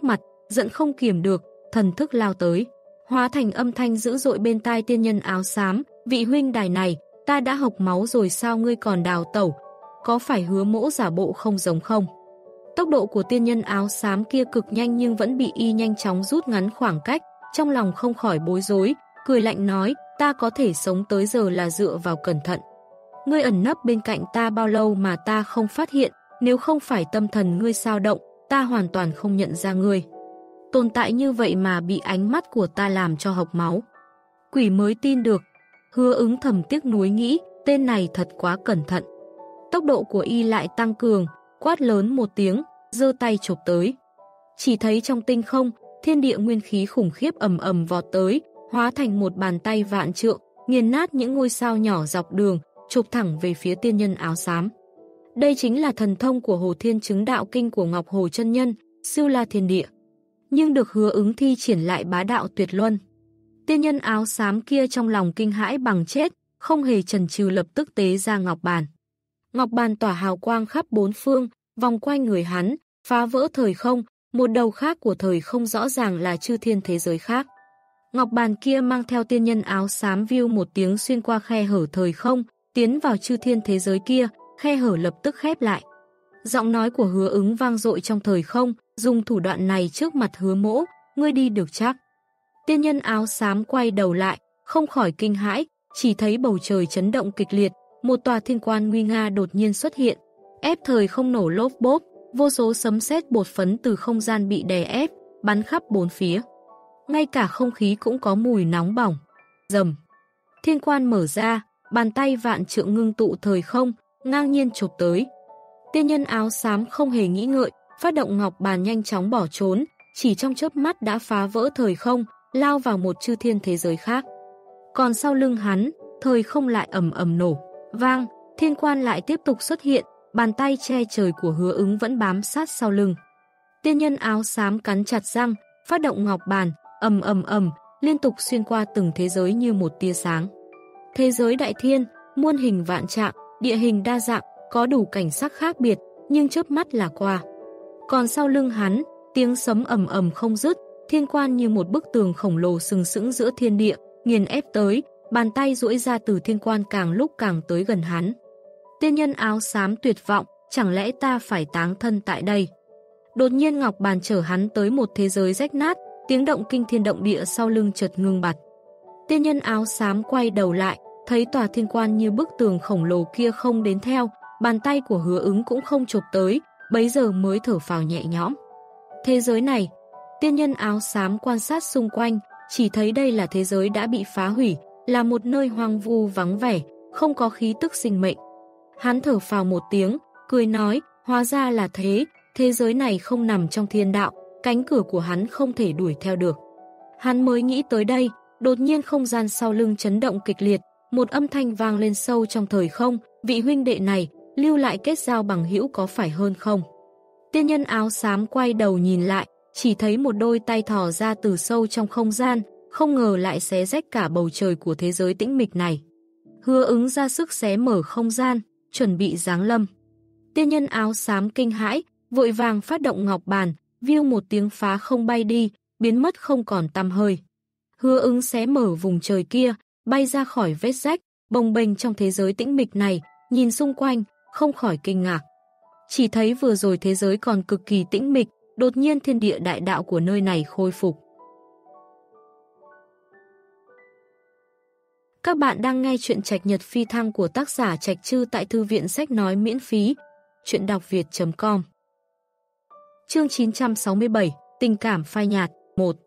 giận không kiềm được, thần thức lao tới, hóa thành âm thanh dữ dội bên tai tiên nhân áo xám, vị huynh đài này, ta đã hộc máu rồi sao ngươi còn đào tẩu, có phải Hứa Mỗ giả bộ không giống không? Tốc độ của tiên nhân áo xám kia cực nhanh nhưng vẫn bị y nhanh chóng rút ngắn khoảng cách, trong lòng không khỏi bối rối, cười lạnh nói, ta có thể sống tới giờ là dựa vào cẩn thận. Ngươi ẩn nấp bên cạnh ta bao lâu mà ta không phát hiện, nếu không phải tâm thần ngươi dao động, ta hoàn toàn không nhận ra ngươi. Tồn tại như vậy mà bị ánh mắt của ta làm cho hộc máu. Quỷ mới tin được. Hứa Ứng thầm tiếc nuối nghĩ, tên này thật quá cẩn thận. Tốc độ của y lại tăng cường, quát lớn một tiếng, giơ tay chụp tới. Chỉ thấy trong tinh không, thiên địa nguyên khí khủng khiếp ầm ầm vọt tới, hóa thành một bàn tay vạn trượng, nghiền nát những ngôi sao nhỏ dọc đường, chụp thẳng về phía tiên nhân áo xám. Đây chính là thần thông của Hồ Thiên Chứng Đạo Kinh của Ngọc Hồ Chân Nhân, siêu la thiên địa. Nhưng được Hứa Ứng thi triển lại bá đạo tuyệt luân. Tiên nhân áo xám kia trong lòng kinh hãi bằng chết, không hề chần chừ lập tức tế ra ngọc bàn. Ngọc bàn tỏa hào quang khắp bốn phương, vòng quanh người hắn, phá vỡ thời không, một đầu khác của thời không rõ ràng là chư thiên thế giới khác. Ngọc bàn kia mang theo tiên nhân áo xám view một tiếng xuyên qua khe hở thời không, tiến vào chư thiên thế giới kia, khe hở lập tức khép lại. Giọng nói của Hứa Ứng vang dội trong thời không, dùng thủ đoạn này trước mặt Hứa Mỗ, ngươi đi được chắc. Tiên nhân áo xám quay đầu lại, không khỏi kinh hãi, chỉ thấy bầu trời chấn động kịch liệt, một tòa thiên quan nguy nga đột nhiên xuất hiện, ép thời không nổ lốp bốp, vô số sấm sét bột phấn từ không gian bị đè ép, bắn khắp bốn phía. Ngay cả không khí cũng có mùi nóng bỏng. Rầm. Thiên quan mở ra, bàn tay vạn trượng ngưng tụ thời không, ngang nhiên chụp tới. Tiên nhân áo xám không hề nghĩ ngợi, phát động ngọc bàn nhanh chóng bỏ trốn, chỉ trong chớp mắt đã phá vỡ thời không, lao vào một chư thiên thế giới khác. Còn sau lưng hắn, thời không lại ầm ầm nổ, vang, thiên quan lại tiếp tục xuất hiện, bàn tay che trời của Hứa Ứng vẫn bám sát sau lưng. Tiên nhân áo xám cắn chặt răng, phát động ngọc bàn, ầm ầm ầm, liên tục xuyên qua từng thế giới như một tia sáng. Thế giới đại thiên, muôn hình vạn trạng, địa hình đa dạng, có đủ cảnh sắc khác biệt, nhưng chớp mắt là qua. Còn sau lưng hắn, tiếng sấm ầm ầm không dứt, thiên quan như một bức tường khổng lồ sừng sững giữa thiên địa, nghiền ép tới, bàn tay duỗi ra từ thiên quan càng lúc càng tới gần hắn. Tiên nhân áo xám tuyệt vọng, chẳng lẽ ta phải táng thân tại đây? Đột nhiên ngọc bàn chở hắn tới một thế giới rách nát, tiếng động kinh thiên động địa sau lưng chợt ngưng bặt. Tiên nhân áo xám quay đầu lại, thấy tòa thiên quan như bức tường khổng lồ kia không đến theo, bàn tay của Hứa Ứng cũng không chụp tới, bấy giờ mới thở phào nhẹ nhõm. Thế giới này, tiên nhân áo xám quan sát xung quanh, chỉ thấy đây là thế giới đã bị phá hủy, là một nơi hoang vu vắng vẻ, không có khí tức sinh mệnh. Hắn thở phào một tiếng, cười nói, hóa ra là thế, thế giới này không nằm trong thiên đạo, cánh cửa của hắn không thể đuổi theo được. Hắn mới nghĩ tới đây, đột nhiên không gian sau lưng chấn động kịch liệt, một âm thanh vang lên sâu trong thời không, vị huynh đệ này, lưu lại kết giao bằng hữu có phải hơn không? Tiên nhân áo xám quay đầu nhìn lại, chỉ thấy một đôi tay thò ra từ sâu trong không gian, không ngờ lại xé rách cả bầu trời của thế giới tĩnh mịch này. Hứa Ứng ra sức xé mở không gian, chuẩn bị giáng lâm. Tiên nhân áo xám kinh hãi, vội vàng phát động ngọc bàn, viu một tiếng phá không bay đi, biến mất không còn tăm hơi. Hứa Ứng xé mở vùng trời kia, bay ra khỏi vết rách, bồng bềnh trong thế giới tĩnh mịch này, nhìn xung quanh, không khỏi kinh ngạc. Chỉ thấy vừa rồi thế giới còn cực kỳ tĩnh mịch, đột nhiên thiên địa đại đạo của nơi này khôi phục. Các bạn đang nghe chuyện Trạch Nhật Phi Thăng của tác giả Trạch Trư tại thư viện sách nói miễn phí, chuyện đọc việt chấm com. Chương chín trăm sáu mươi bảy, tình cảm phai nhạt, một.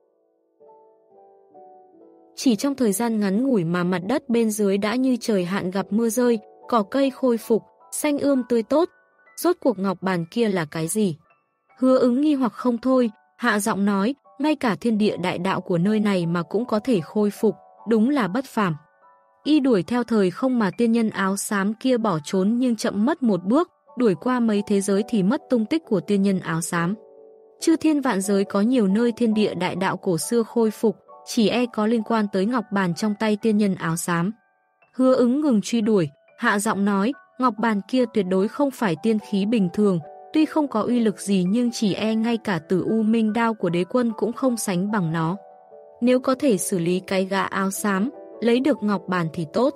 Chỉ trong thời gian ngắn ngủi mà mặt đất bên dưới đã như trời hạn gặp mưa rơi, cỏ cây khôi phục, xanh ươm tươi tốt. Rốt cuộc ngọc bàn kia là cái gì? Hứa Ứng nghi hoặc không thôi, hạ giọng nói, ngay cả thiên địa đại đạo của nơi này mà cũng có thể khôi phục, đúng là bất phàm. Y đuổi theo thời không mà tiên nhân áo xám kia bỏ trốn nhưng chậm mất một bước, đuổi qua mấy thế giới thì mất tung tích của tiên nhân áo xám. Chư thiên vạn giới có nhiều nơi thiên địa đại đạo cổ xưa khôi phục, chỉ e có liên quan tới ngọc bàn trong tay tiên nhân áo xám. Hứa Ứng ngừng truy đuổi, hạ giọng nói, ngọc bàn kia tuyệt đối không phải tiên khí bình thường, tuy không có uy lực gì nhưng chỉ e ngay cả Tử U Minh đao của đế quân cũng không sánh bằng nó. Nếu có thể xử lý cái gã áo xám, lấy được ngọc bàn thì tốt.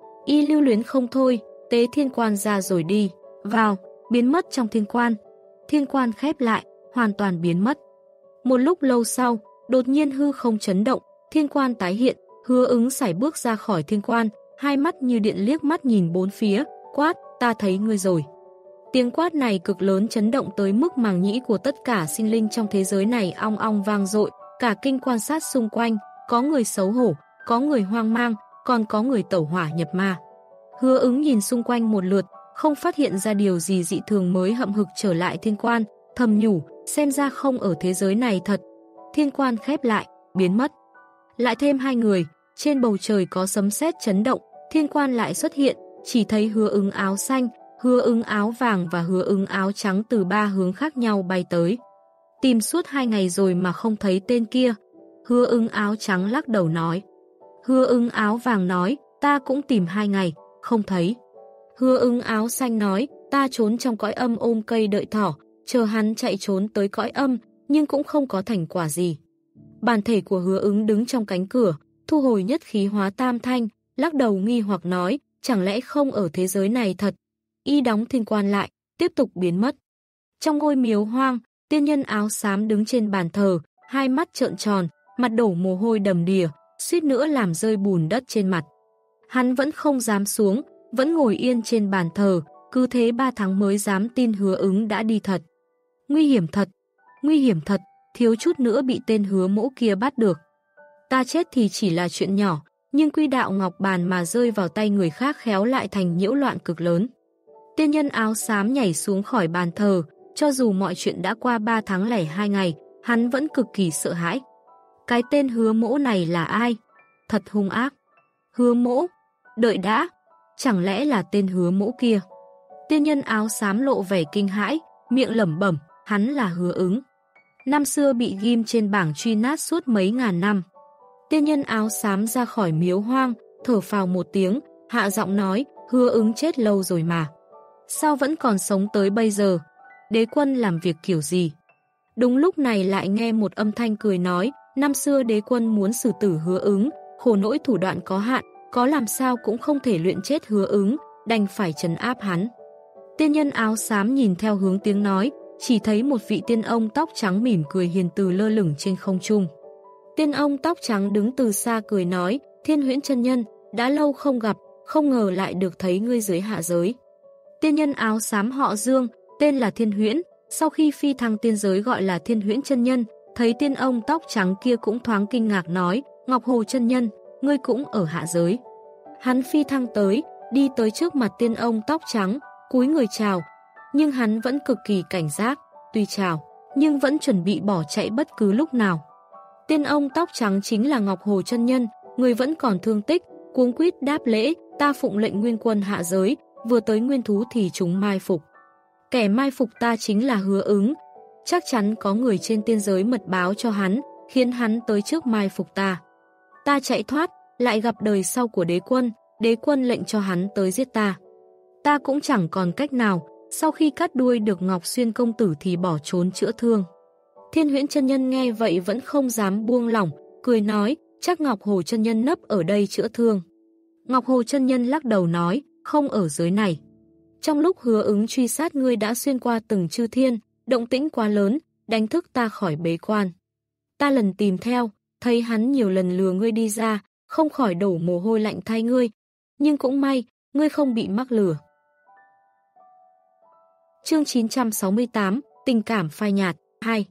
Y lưu luyến không thôi, tế thiên quan ra rồi đi, vào, biến mất trong thiên quan. Thiên quan khép lại, hoàn toàn biến mất. Một lúc lâu sau, đột nhiên hư không chấn động, thiên quan tái hiện, Hứa Ứng sải bước ra khỏi thiên quan, hai mắt như điện liếc mắt nhìn bốn phía, quát, ta thấy ngươi rồi. Tiếng quát này cực lớn chấn động tới mức màng nhĩ của tất cả sinh linh trong thế giới này ong ong vang dội, cả kinh quan sát xung quanh, có người xấu hổ, có người hoang mang, còn có người tẩu hỏa nhập ma. Hứa Ứng nhìn xung quanh một lượt, không phát hiện ra điều gì dị thường mới hậm hực trở lại thiên quan, thầm nhủ, xem ra không ở thế giới này thật. Thiên quan khép lại, biến mất. Lại thêm hai người, trên bầu trời có sấm sét chấn động, thiên quan lại xuất hiện, chỉ thấy Hứa Ứng áo xanh, Hứa Ứng áo vàng và Hứa Ứng áo trắng từ ba hướng khác nhau bay tới. Tìm suốt hai ngày rồi mà không thấy tên kia. Hứa Ứng áo trắng lắc đầu nói. Hứa Ứng áo vàng nói, ta cũng tìm hai ngày, không thấy. Hứa Ứng áo xanh nói, ta trốn trong cõi âm ôm cây đợi thỏ, chờ hắn chạy trốn tới cõi âm, nhưng cũng không có thành quả gì. Bản thể của Hứa Ứng đứng trong cánh cửa, thu hồi nhất khí hóa tam thanh, lắc đầu nghi hoặc nói, chẳng lẽ không ở thế giới này thật. Y đóng thiên quan lại, tiếp tục biến mất. Trong ngôi miếu hoang, tiên nhân áo xám đứng trên bàn thờ, hai mắt trợn tròn, mặt đổ mồ hôi đầm đìa, suýt nữa làm rơi bùn đất trên mặt. Hắn vẫn không dám xuống, vẫn ngồi yên trên bàn thờ, cứ thế ba tháng mới dám tin Hứa Ứng đã đi thật. Nguy hiểm thật, nguy hiểm thật, thiếu chút nữa bị tên Hứa Mỗ kia bắt được. Ta chết thì chỉ là chuyện nhỏ, nhưng quy đạo ngọc bàn mà rơi vào tay người khác khéo lại thành nhiễu loạn cực lớn. Tiên nhân áo xám nhảy xuống khỏi bàn thờ, cho dù mọi chuyện đã qua ba tháng lẻ hai ngày, hắn vẫn cực kỳ sợ hãi. Cái tên Hứa Mỗ này là ai? Thật hung ác. Hứa Mỗ? Đợi đã, chẳng lẽ là tên Hứa Mỗ kia? Tiên nhân áo xám lộ vẻ kinh hãi, miệng lẩm bẩm, hắn là Hứa Ứng. Năm xưa bị ghim trên bảng truy nát suốt mấy ngàn năm. Tiên nhân áo xám ra khỏi miếu hoang, thở phào một tiếng, hạ giọng nói, Hứa Ứng chết lâu rồi mà. Sao vẫn còn sống tới bây giờ? Đế quân làm việc kiểu gì? Đúng lúc này lại nghe một âm thanh cười nói, năm xưa đế quân muốn xử tử Hứa Ứng, khổ nỗi thủ đoạn có hạn, có làm sao cũng không thể luyện chết Hứa Ứng, đành phải trấn áp hắn. Tiên nhân áo xám nhìn theo hướng tiếng nói, chỉ thấy một vị tiên ông tóc trắng mỉm cười hiền từ lơ lửng trên không trung. Tiên ông tóc trắng đứng từ xa cười nói, Thiên Huyễn chân nhân, đã lâu không gặp, không ngờ lại được thấy ngươi dưới hạ giới. Tiên nhân áo xám họ Dương, tên là Thiên Huyễn, sau khi phi thăng tiên giới gọi là Thiên Huyễn chân nhân, thấy tiên ông tóc trắng kia cũng thoáng kinh ngạc nói, Ngọc Hồ chân nhân, ngươi cũng ở hạ giới. Hắn phi thăng tới, đi tới trước mặt tiên ông tóc trắng, cúi người chào, nhưng hắn vẫn cực kỳ cảnh giác, tuy chào, nhưng vẫn chuẩn bị bỏ chạy bất cứ lúc nào. Tiên ông tóc trắng chính là Ngọc Hồ chân nhân, người vẫn còn thương tích, cuống quýt đáp lễ, ta phụng lệnh nguyên quân hạ giới, vừa tới nguyên thú thì chúng mai phục. Kẻ mai phục ta chính là Hứa Ứng, chắc chắn có người trên tiên giới mật báo cho hắn, khiến hắn tới trước mai phục ta. Ta chạy thoát, lại gặp đời sau của đế quân, đế quân lệnh cho hắn tới giết ta. Ta cũng chẳng còn cách nào, sau khi cắt đuôi được Ngọc Xuyên công tử thì bỏ trốn chữa thương. Thiên Huyễn chân nhân nghe vậy vẫn không dám buông lỏng, cười nói, chắc Ngọc Hồ chân nhân nấp ở đây chữa thương. Ngọc Hồ chân nhân lắc đầu nói, không ở dưới này. Trong lúc Hứa Ứng truy sát ngươi đã xuyên qua từng chư thiên, động tĩnh quá lớn, đánh thức ta khỏi bế quan. Ta lần tìm theo, thấy hắn nhiều lần lừa ngươi đi ra, không khỏi đổ mồ hôi lạnh thay ngươi. Nhưng cũng may, ngươi không bị mắc lừa. Chương chín trăm sáu mươi tám, tình cảm phai nhạt, hai.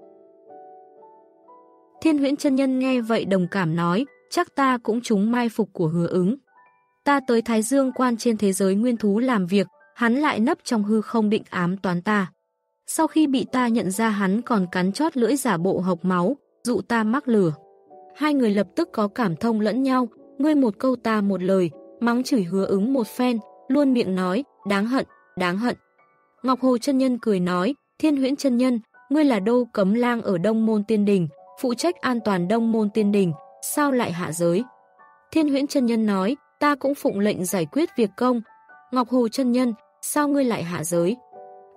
Thiên Huyễn chân nhân nghe vậy đồng cảm nói, chắc ta cũng trúng mai phục của Hứa Ứng. Ta tới Thái Dương quan trên thế giới nguyên thú làm việc, hắn lại nấp trong hư không định ám toán ta. Sau khi bị ta nhận ra hắn còn cắn chót lưỡi giả bộ hộc máu, dụ ta mắc lừa. Hai người lập tức có cảm thông lẫn nhau, ngươi một câu ta một lời, mắng chửi Hứa Ứng một phen, luôn miệng nói, đáng hận, đáng hận. Ngọc Hồ chân nhân cười nói, Thiên Huyễn chân nhân, ngươi là đô cấm lang ở Đông Môn Tiên Đình, phụ trách an toàn Đông Môn Tiên Đình, sao lại hạ giới? Thiên Huyễn chân nhân nói, ta cũng phụng lệnh giải quyết việc công. Ngọc Hồ chân nhân, sao ngươi lại hạ giới?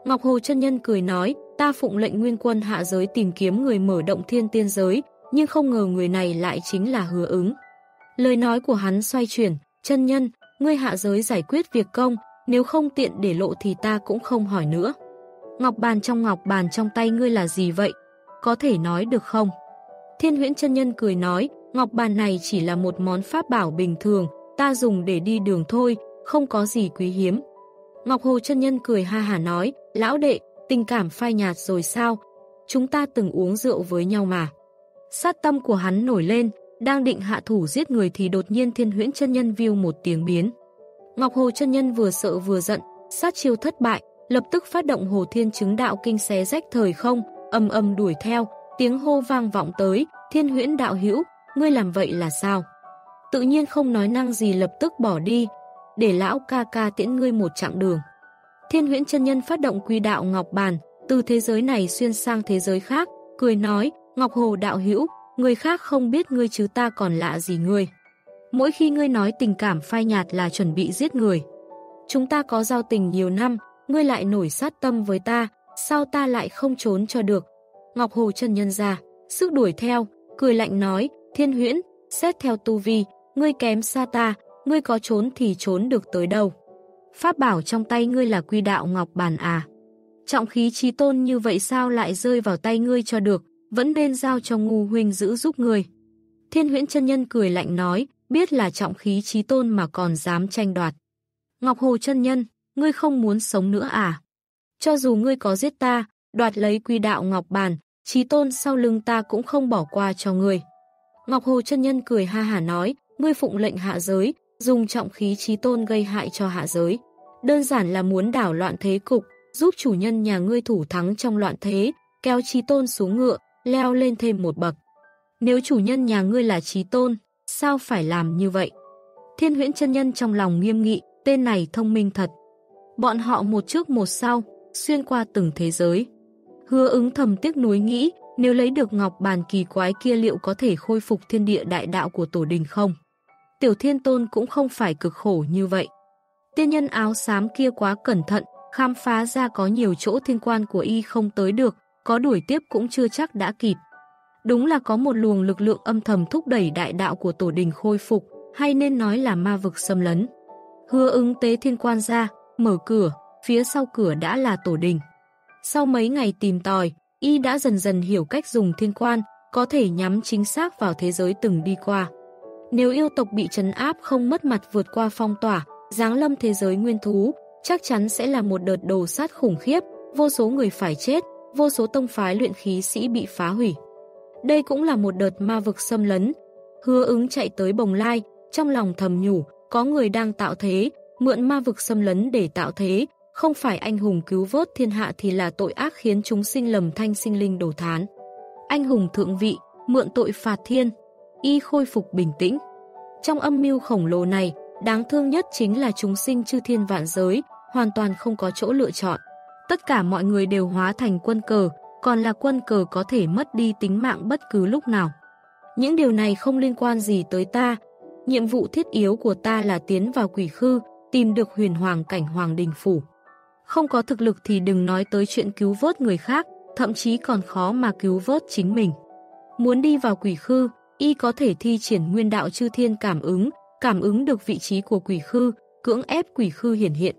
Ngọc Hồ chân nhân cười nói, ta phụng lệnh nguyên quân hạ giới tìm kiếm người mở động thiên tiên giới, nhưng không ngờ người này lại chính là Hứa Ứng. Lời nói của hắn xoay chuyển, chân nhân, ngươi hạ giới giải quyết việc công, nếu không tiện để lộ thì ta cũng không hỏi nữa. Ngọc bàn trong ngọc bàn trong tay ngươi là gì vậy? Có thể nói được không? Thiên Huyễn chân nhân cười nói, ngọc bàn này chỉ là một món pháp bảo bình thường, ta dùng để đi đường thôi, không có gì quý hiếm. Ngọc Hồ chân nhân cười ha hả nói, lão đệ, tình cảm phai nhạt rồi sao? Chúng ta từng uống rượu với nhau mà. Sát tâm của hắn nổi lên, đang định hạ thủ giết người thì đột nhiên Thiên Huyễn chân nhân view một tiếng biến. Ngọc Hồ chân nhân vừa sợ vừa giận, sát chiêu thất bại, lập tức phát động Hồ Thiên Chứng Đạo Kinh xé rách thời không, ầm ầm đuổi theo, tiếng hô vang vọng tới, Thiên Huyễn đạo hữu, ngươi làm vậy là sao? Tự nhiên không nói năng gì lập tức bỏ đi, để lão ca ca tiễn ngươi một chặng đường. Thiên Huyễn chân nhân phát động Quy Đạo Ngọc Bàn, từ thế giới này xuyên sang thế giới khác, cười nói, Ngọc Hồ đạo hữu, người khác không biết ngươi chứ ta còn lạ gì ngươi. Mỗi khi ngươi nói tình cảm phai nhạt là chuẩn bị giết người. Chúng ta có giao tình nhiều năm, ngươi lại nổi sát tâm với ta, sao ta lại không trốn cho được? Ngọc Hồ chân nhân ra, sức đuổi theo, cười lạnh nói, Thiên Huyễn, xét theo tu vi, ngươi kém xa ta, ngươi có trốn thì trốn được tới đâu. Pháp bảo trong tay ngươi là Quy Đạo Ngọc Bàn à? Trọng khí chí tôn như vậy sao lại rơi vào tay ngươi cho được, vẫn nên giao cho ngu huynh giữ giúp ngươi. Thiên Huyễn chân nhân cười lạnh nói, biết là trọng khí chí tôn mà còn dám tranh đoạt. Ngọc Hồ chân nhân, ngươi không muốn sống nữa à? Cho dù ngươi có giết ta, đoạt lấy Quy Đạo Ngọc Bàn, chí tôn sau lưng ta cũng không bỏ qua cho ngươi. Ngọc Hồ chân nhân cười ha hả nói, ngươi phụng lệnh hạ giới, dùng trọng khí chí tôn gây hại cho hạ giới. Đơn giản là muốn đảo loạn thế cục, giúp chủ nhân nhà ngươi thủ thắng trong loạn thế, kéo chí tôn xuống ngựa, leo lên thêm một bậc. Nếu chủ nhân nhà ngươi là chí tôn, sao phải làm như vậy? Thiên Huyễn chân nhân trong lòng nghiêm nghị, tên này thông minh thật. Bọn họ một trước một sau, xuyên qua từng thế giới. Hứa Ứng thầm tiếc nuối nghĩ, nếu lấy được ngọc bàn kỳ quái kia liệu có thể khôi phục thiên địa đại đạo của tổ đình không? Tiểu Thiên Tôn cũng không phải cực khổ như vậy. Tiên nhân áo xám kia quá cẩn thận, khám phá ra có nhiều chỗ thiên quan của y không tới được, có đuổi tiếp cũng chưa chắc đã kịp. Đúng là có một luồng lực lượng âm thầm thúc đẩy đại đạo của tổ đình khôi phục, hay nên nói là ma vực xâm lấn. Hứa Ứng tế thiên quan ra, mở cửa, phía sau cửa đã là tổ đình. Sau mấy ngày tìm tòi, y đã dần dần hiểu cách dùng thiên quan, có thể nhắm chính xác vào thế giới từng đi qua. Nếu yêu tộc bị trấn áp không mất mặt vượt qua phong tỏa, giáng lâm thế giới nguyên thú, chắc chắn sẽ là một đợt đồ sát khủng khiếp, vô số người phải chết, vô số tông phái luyện khí sĩ bị phá hủy. Đây cũng là một đợt ma vực xâm lấn. Hứa Ứng chạy tới Bồng Lai, trong lòng thầm nhủ, có người đang tạo thế, mượn ma vực xâm lấn để tạo thế, không phải anh hùng cứu vớt thiên hạ thì là tội ác khiến chúng sinh lầm thanh sinh linh đổ thán. Anh hùng thượng vị, mượn tội phạt thiên, y khôi phục bình tĩnh. Trong âm mưu khổng lồ này, đáng thương nhất chính là chúng sinh chư thiên vạn giới, hoàn toàn không có chỗ lựa chọn. Tất cả mọi người đều hóa thành quân cờ, còn là quân cờ có thể mất đi tính mạng bất cứ lúc nào. Những điều này không liên quan gì tới ta. Nhiệm vụ thiết yếu của ta là tiến vào quỷ khư, tìm được huyền hoàng cảnh hoàng đình phủ. Không có thực lực thì đừng nói tới chuyện cứu vớt người khác, thậm chí còn khó mà cứu vớt chính mình. Muốn đi vào quỷ khư, y có thể thi triển nguyên đạo chư thiên cảm ứng, cảm ứng được vị trí của quỷ khư, cưỡng ép quỷ khư hiển hiện.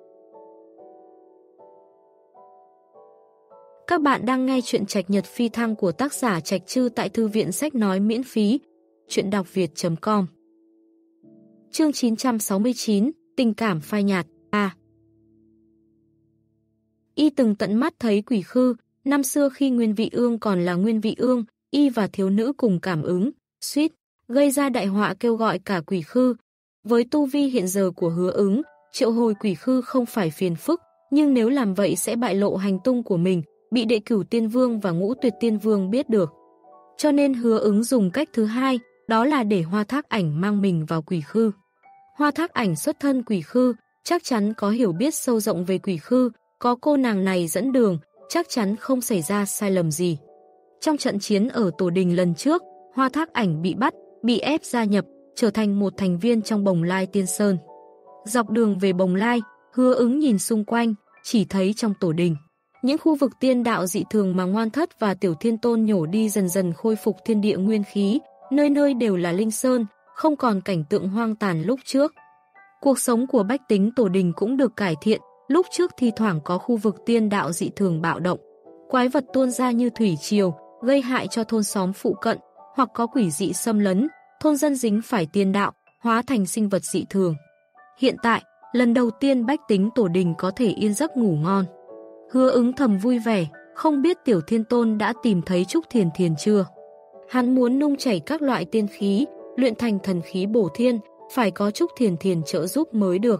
Các bạn đang nghe chuyện Trạch Nhật Phi Thăng của tác giả Trạch Trư tại thư viện sách nói miễn phí, chuyện đọc việt chấm com. Chương chín trăm sáu mươi chín, tình cảm phai nhạt, A. Y từng tận mắt thấy quỷ khư, năm xưa khi Nguyên Vị Ương còn là Nguyên Vị Ương, y và thiếu nữ cùng cảm ứng, suýt, gây ra đại họa kêu gọi cả quỷ khư. Với tu vi hiện giờ của Hứa Ứng, triệu hồi quỷ khư không phải phiền phức, nhưng nếu làm vậy sẽ bại lộ hành tung của mình, bị Đệ Cửu Tiên Vương và Ngũ Tuyệt Tiên Vương biết được. Cho nên Hứa Ứng dùng cách thứ hai, đó là để Hoa Thác Ảnh mang mình vào quỷ khư. Hoa Thác Ảnh xuất thân quỷ khư, chắc chắn có hiểu biết sâu rộng về quỷ khư, có cô nàng này dẫn đường, chắc chắn không xảy ra sai lầm gì. Trong trận chiến ở Tổ Đình lần trước, Hoa Thác Ảnh bị bắt, bị ép gia nhập, trở thành một thành viên trong Bồng Lai Tiên Sơn. Dọc đường về Bồng Lai, Hứa Ứng nhìn xung quanh, chỉ thấy trong tổ đình, những khu vực tiên đạo dị thường mà Ngoan Thất và Tiểu Thiên Tôn nhổ đi dần dần khôi phục thiên địa nguyên khí, nơi nơi đều là linh sơn, không còn cảnh tượng hoang tàn lúc trước. Cuộc sống của bách tính tổ đình cũng được cải thiện, lúc trước thi thoảng có khu vực tiên đạo dị thường bạo động. Quái vật tuôn ra như thủy triều, gây hại cho thôn xóm phụ cận, hoặc có quỷ dị xâm lấn, thôn dân dính phải tiên đạo, hóa thành sinh vật dị thường. Hiện tại, lần đầu tiên bách tính tổ đình có thể yên giấc ngủ ngon. Hứa Ứng thầm vui vẻ, không biết Tiểu Thiên Tôn đã tìm thấy Trúc Thiền Thiền chưa. Hắn muốn nung chảy các loại tiên khí, luyện thành thần khí bổ thiên, phải có Trúc Thiền Thiền trợ giúp mới được.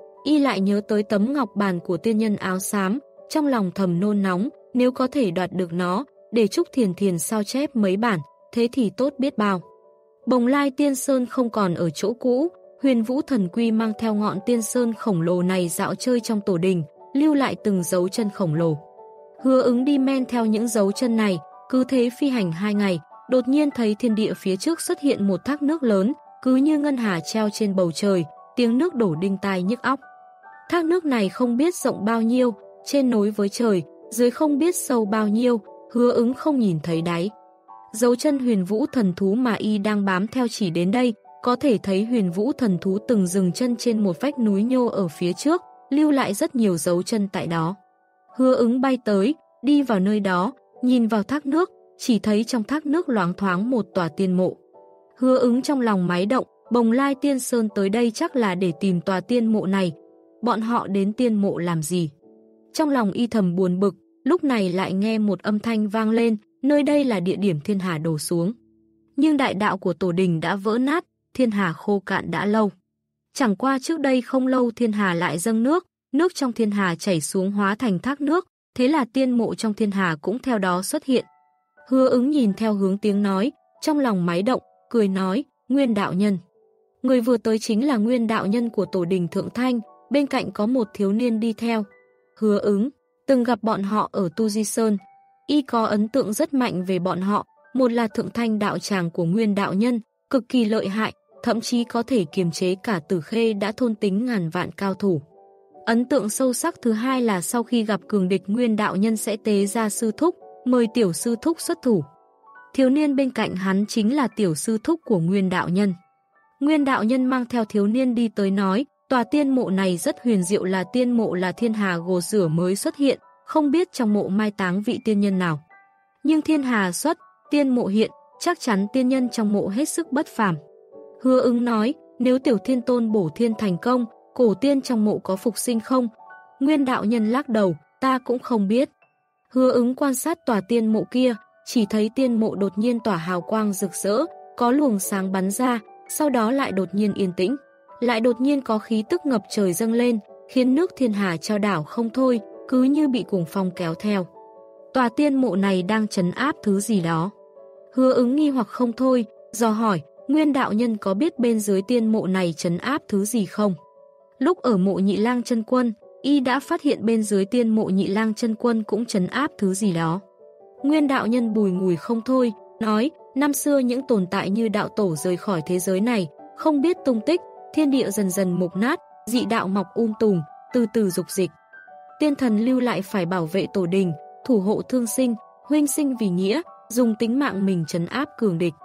Y lại nhớ tới tấm ngọc bàn của tiên nhân áo xám, trong lòng thầm nôn nóng, nếu có thể đoạt được nó, để Trúc Thiền Thiền sao chép mấy bản, thế thì tốt biết bao. Bồng Lai Tiên Sơn không còn ở chỗ cũ, Huyền Vũ Thần Quy mang theo ngọn tiên sơn khổng lồ này dạo chơi trong tổ đình, lưu lại từng dấu chân khổng lồ. Hứa Ứng đi men theo những dấu chân này, cứ thế phi hành hai ngày, đột nhiên thấy thiên địa phía trước xuất hiện một thác nước lớn, cứ như ngân hà treo trên bầu trời, tiếng nước đổ đinh tai nhức óc. Thác nước này không biết rộng bao nhiêu, trên nối với trời, dưới không biết sâu bao nhiêu, Hứa Ứng không nhìn thấy đáy. Dấu chân Huyền Vũ Thần Thú mà y đang bám theo chỉ đến đây, có thể thấy Huyền Vũ Thần Thú từng dừng chân trên một vách núi nhô ở phía trước, lưu lại rất nhiều dấu chân tại đó. Hứa Ứng bay tới, đi vào nơi đó, nhìn vào thác nước, chỉ thấy trong thác nước loáng thoáng một tòa tiên mộ. Hứa Ứng trong lòng máy động, Bồng Lai Tiên Sơn tới đây chắc là để tìm tòa tiên mộ này. Bọn họ đến tiên mộ làm gì? Trong lòng y thầm buồn bực, lúc này lại nghe một âm thanh vang lên, nơi đây là địa điểm thiên hà đổ xuống. Nhưng đại đạo của tổ đình đã vỡ nát, thiên hà khô cạn đã lâu. Chẳng qua trước đây không lâu thiên hà lại dâng nước, nước trong thiên hà chảy xuống hóa thành thác nước, thế là tiên mộ trong thiên hà cũng theo đó xuất hiện. Hứa Ứng nhìn theo hướng tiếng nói, trong lòng máy động, cười nói, Nguyên đạo nhân. Người vừa tới chính là Nguyên đạo nhân của tổ đình Thượng Thanh, bên cạnh có một thiếu niên đi theo. Hứa Ứng từng gặp bọn họ ở Tu Di Sơn, y có ấn tượng rất mạnh về bọn họ, một là Thượng Thanh đạo tràng của Nguyên đạo nhân, cực kỳ lợi hại, thậm chí có thể kiềm chế cả Tử Khê đã thôn tính ngàn vạn cao thủ. Ấn tượng sâu sắc thứ hai là sau khi gặp cường địch Nguyên đạo nhân sẽ tế ra sư thúc, mời tiểu sư thúc xuất thủ. Thiếu niên bên cạnh hắn chính là tiểu sư thúc của Nguyên đạo nhân. Nguyên đạo nhân mang theo thiếu niên đi tới nói, tòa tiên mộ này rất huyền diệu, là tiên mộ là thiên hà gột rửa mới xuất hiện, không biết trong mộ mai táng vị tiên nhân nào. Nhưng thiên hà xuất, tiên mộ hiện, chắc chắn tiên nhân trong mộ hết sức bất phàm. Hứa Ứng nói, nếu Tiểu Thiên Tôn bổ thiên thành công, cổ tiên trong mộ có phục sinh không? Nguyên đạo nhân lắc đầu, ta cũng không biết. Hứa Ứng quan sát tòa tiên mộ kia, chỉ thấy tiên mộ đột nhiên tỏa hào quang rực rỡ, có luồng sáng bắn ra, sau đó lại đột nhiên yên tĩnh. Lại đột nhiên có khí tức ngập trời dâng lên, khiến nước thiên hà trao đảo không thôi, cứ như bị cuồng phong kéo theo. Tòa tiên mộ này đang trấn áp thứ gì đó. Hứa Ứng nghi hoặc không thôi, dò hỏi, Nguyên đạo nhân có biết bên dưới tiên mộ này trấn áp thứ gì không? Lúc ở mộ Nhị Lang Chân Quân, y đã phát hiện bên dưới tiên mộ Nhị Lang Chân Quân cũng trấn áp thứ gì đó. Nguyên đạo nhân bùi ngùi không thôi, nói, năm xưa những tồn tại như đạo tổ rời khỏi thế giới này, không biết tung tích, thiên địa dần dần mục nát, dị đạo mọc um tùm, từ từ dục dịch. Tiên thần lưu lại phải bảo vệ tổ đình, thủ hộ thương sinh, huynh sinh vì nghĩa, dùng tính mạng mình trấn áp cường địch.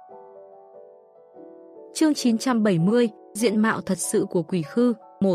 Chương chín trăm bảy mươi, diện mạo thật sự của Quỷ Khư, một.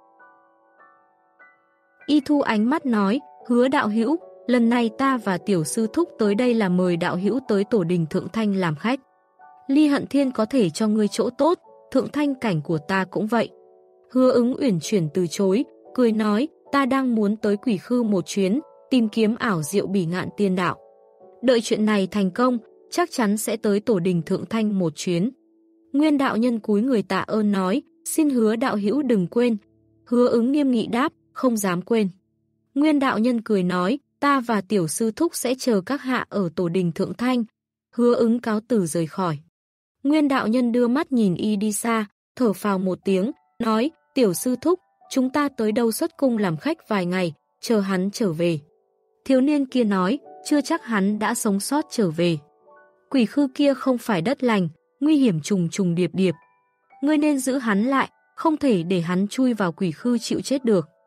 Y thu ánh mắt nói, Hứa đạo hữu, lần này ta và tiểu sư thúc tới đây là mời đạo hữu tới tổ đình Thượng Thanh làm khách. Ly Hận Thiên có thể cho ngươi chỗ tốt, Thượng Thanh cảnh của ta cũng vậy. Hứa Ứng uyển chuyển từ chối, cười nói, ta đang muốn tới Quỷ Khư một chuyến, tìm kiếm ảo diệu bỉ ngạn tiên đạo. Đợi chuyện này thành công, chắc chắn sẽ tới tổ đình Thượng Thanh một chuyến. Nguyên đạo nhân cúi người tạ ơn nói, xin Hứa đạo hữu đừng quên. Hứa Ứng nghiêm nghị đáp, không dám quên. Nguyên đạo nhân cười nói, ta và tiểu sư thúc sẽ chờ các hạ ở tổ đình Thượng Thanh. Hứa Ứng cáo từ rời khỏi. Nguyên đạo nhân đưa mắt nhìn y đi xa, thở phào một tiếng, nói, tiểu sư thúc, chúng ta tới đâu xuất cung làm khách vài ngày, chờ hắn trở về. Thiếu niên kia nói, chưa chắc hắn đã sống sót trở về. Quỷ Khư kia không phải đất lành, nguy hiểm trùng trùng điệp điệp. Ngươi nên giữ hắn lại, không thể để hắn chui vào Quỷ Khư chịu chết được.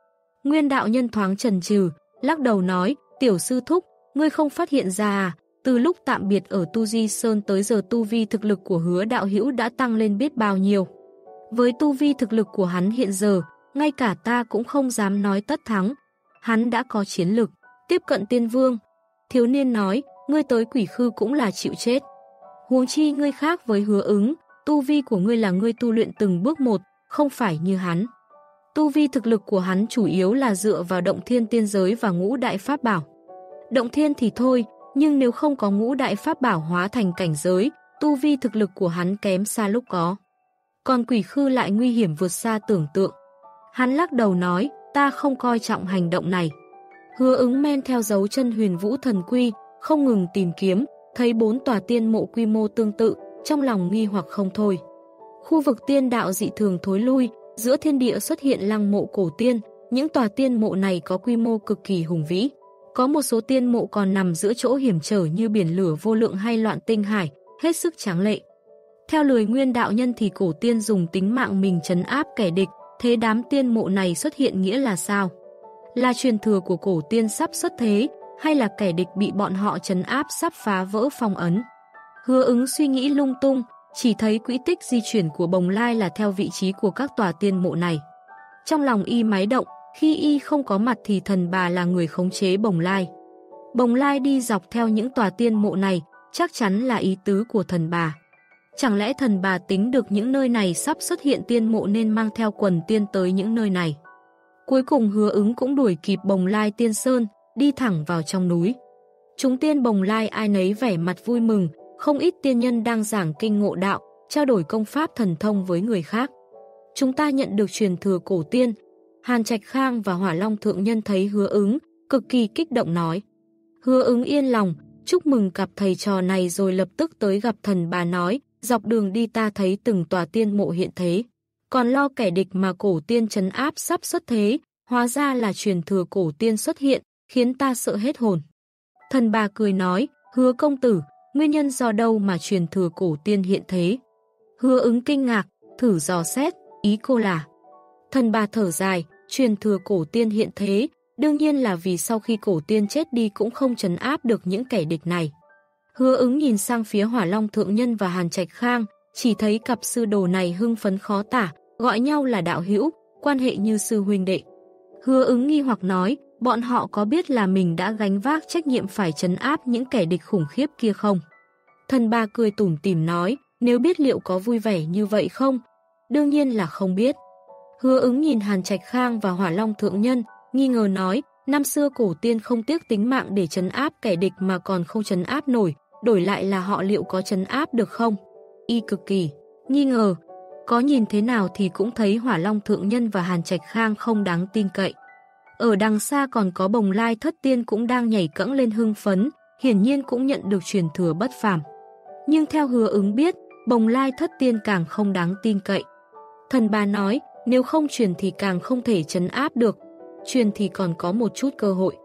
Nguyên đạo nhân thoáng chần chừ, lắc đầu nói, tiểu sư thúc, ngươi không phát hiện ra à, từ lúc tạm biệt ở Tu Di Sơn tới giờ tu vi thực lực của Hứa đạo hữu đã tăng lên biết bao nhiêu. Với tu vi thực lực của hắn hiện giờ, ngay cả ta cũng không dám nói tất thắng. Hắn đã có chiến lực, tiếp cận tiên vương. Thiếu niên nói, ngươi tới Quỷ Khư cũng là chịu chết. Huống chi ngươi khác với Hứa Ứng, tu vi của ngươi là ngươi tu luyện từng bước một, không phải như hắn. Tu vi thực lực của hắn chủ yếu là dựa vào động thiên tiên giới và ngũ đại pháp bảo. Động thiên thì thôi, nhưng nếu không có ngũ đại pháp bảo hóa thành cảnh giới, tu vi thực lực của hắn kém xa lúc có. Còn Quỷ Khư lại nguy hiểm vượt xa tưởng tượng. Hắn lắc đầu nói, ta không coi trọng hành động này. Hứa Ứng men theo dấu chân Huyền Vũ Thần Quy, không ngừng tìm kiếm, thấy bốn tòa tiên mộ quy mô tương tự, trong lòng nghi hoặc không thôi. Khu vực tiên đạo dị thường thối lui, giữa thiên địa xuất hiện lăng mộ cổ tiên, những tòa tiên mộ này có quy mô cực kỳ hùng vĩ. Có một số tiên mộ còn nằm giữa chỗ hiểm trở như biển lửa vô lượng hay loạn tinh hải, hết sức tráng lệ. Theo lời Nguyên đạo nhân thì cổ tiên dùng tính mạng mình trấn áp kẻ địch, thế đám tiên mộ này xuất hiện nghĩa là sao? Là truyền thừa của cổ tiên sắp xuất thế, hay là kẻ địch bị bọn họ trấn áp sắp phá vỡ phong ấn? Hứa Ứng suy nghĩ lung tung, chỉ thấy quỹ tích di chuyển của Bồng Lai là theo vị trí của các tòa tiên mộ này. Trong lòng y máy động, khi y không có mặt thì thần bà là người khống chế Bồng Lai. Bồng Lai đi dọc theo những tòa tiên mộ này, chắc chắn là ý tứ của thần bà. Chẳng lẽ thần bà tính được những nơi này sắp xuất hiện tiên mộ nên mang theo quần tiên tới những nơi này? Cuối cùng Hứa Ứng cũng đuổi kịp Bồng Lai Tiên Sơn, đi thẳng vào trong núi. Chúng tiên Bồng Lai ai nấy vẻ mặt vui mừng, không ít tiên nhân đang giảng kinh ngộ đạo, trao đổi công pháp thần thông với người khác. Chúng ta nhận được truyền thừa cổ tiên. Hàn Trạch Khang và Hỏa Long Thượng Nhân thấy Hứa Ứng, cực kỳ kích động nói. Hứa Ứng yên lòng, chúc mừng cặp thầy trò này rồi lập tức tới gặp thần bà nói, dọc đường đi ta thấy từng tòa tiên mộ hiện thế. Còn lo kẻ địch mà cổ tiên trấn áp sắp xuất thế, hóa ra là truyền thừa cổ tiên xuất hiện, khiến ta sợ hết hồn. Thần bà cười nói, Hứa công tử, nguyên nhân do đâu mà truyền thừa cổ tiên hiện thế? Hứa Ứng kinh ngạc, thử dò xét, ý cô là. Thần bà thở dài, truyền thừa cổ tiên hiện thế, đương nhiên là vì sau khi cổ tiên chết đi cũng không trấn áp được những kẻ địch này. Hứa Ứng nhìn sang phía Hỏa Long Thượng Nhân và Hàn Trạch Khang, chỉ thấy cặp sư đồ này hưng phấn khó tả, gọi nhau là đạo hữu, quan hệ như sư huynh đệ. Hứa Ứng nghi hoặc nói, bọn họ có biết là mình đã gánh vác trách nhiệm phải trấn áp những kẻ địch khủng khiếp kia không? Thần bà cười tủm tỉm nói, nếu biết liệu có vui vẻ như vậy không? Đương nhiên là không biết. Hứa Ứng nhìn Hàn Trạch Khang và Hỏa Long Thượng Nhân, nghi ngờ nói, năm xưa cổ tiên không tiếc tính mạng để trấn áp kẻ địch mà còn không trấn áp nổi, đổi lại là họ liệu có trấn áp được không? Y cực kỳ nghi ngờ, có nhìn thế nào thì cũng thấy Hỏa Long Thượng Nhân và Hàn Trạch Khang không đáng tin cậy. Ở đằng xa còn có Bồng Lai Thất Tiên cũng đang nhảy cẫng lên hưng phấn, hiển nhiên cũng nhận được truyền thừa bất phàm. Nhưng theo Hứa Ứng biết, Bồng Lai Thất Tiên càng không đáng tin cậy. Thần bà nói, nếu không truyền thì càng không thể trấn áp được, truyền thì còn có một chút cơ hội.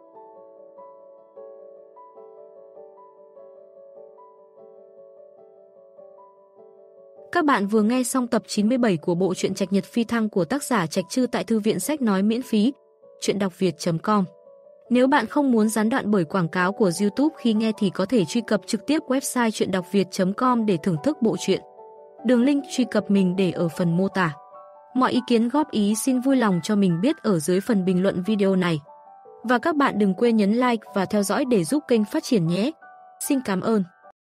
Các bạn vừa nghe xong tập chín mươi bảy của bộ truyện Trạch Nhật Phi Thăng của tác giả Trạch Trư tại thư viện sách nói miễn phí, truyện đọc việt chấm com. Nếu bạn không muốn gián đoạn bởi quảng cáo của YouTube khi nghe thì có thể truy cập trực tiếp website truyện đọc việt chấm com để thưởng thức bộ truyện. Đường link truy cập mình để ở phần mô tả. Mọi ý kiến góp ý xin vui lòng cho mình biết ở dưới phần bình luận video này. Và các bạn đừng quên nhấn like và theo dõi để giúp kênh phát triển nhé. Xin cảm ơn.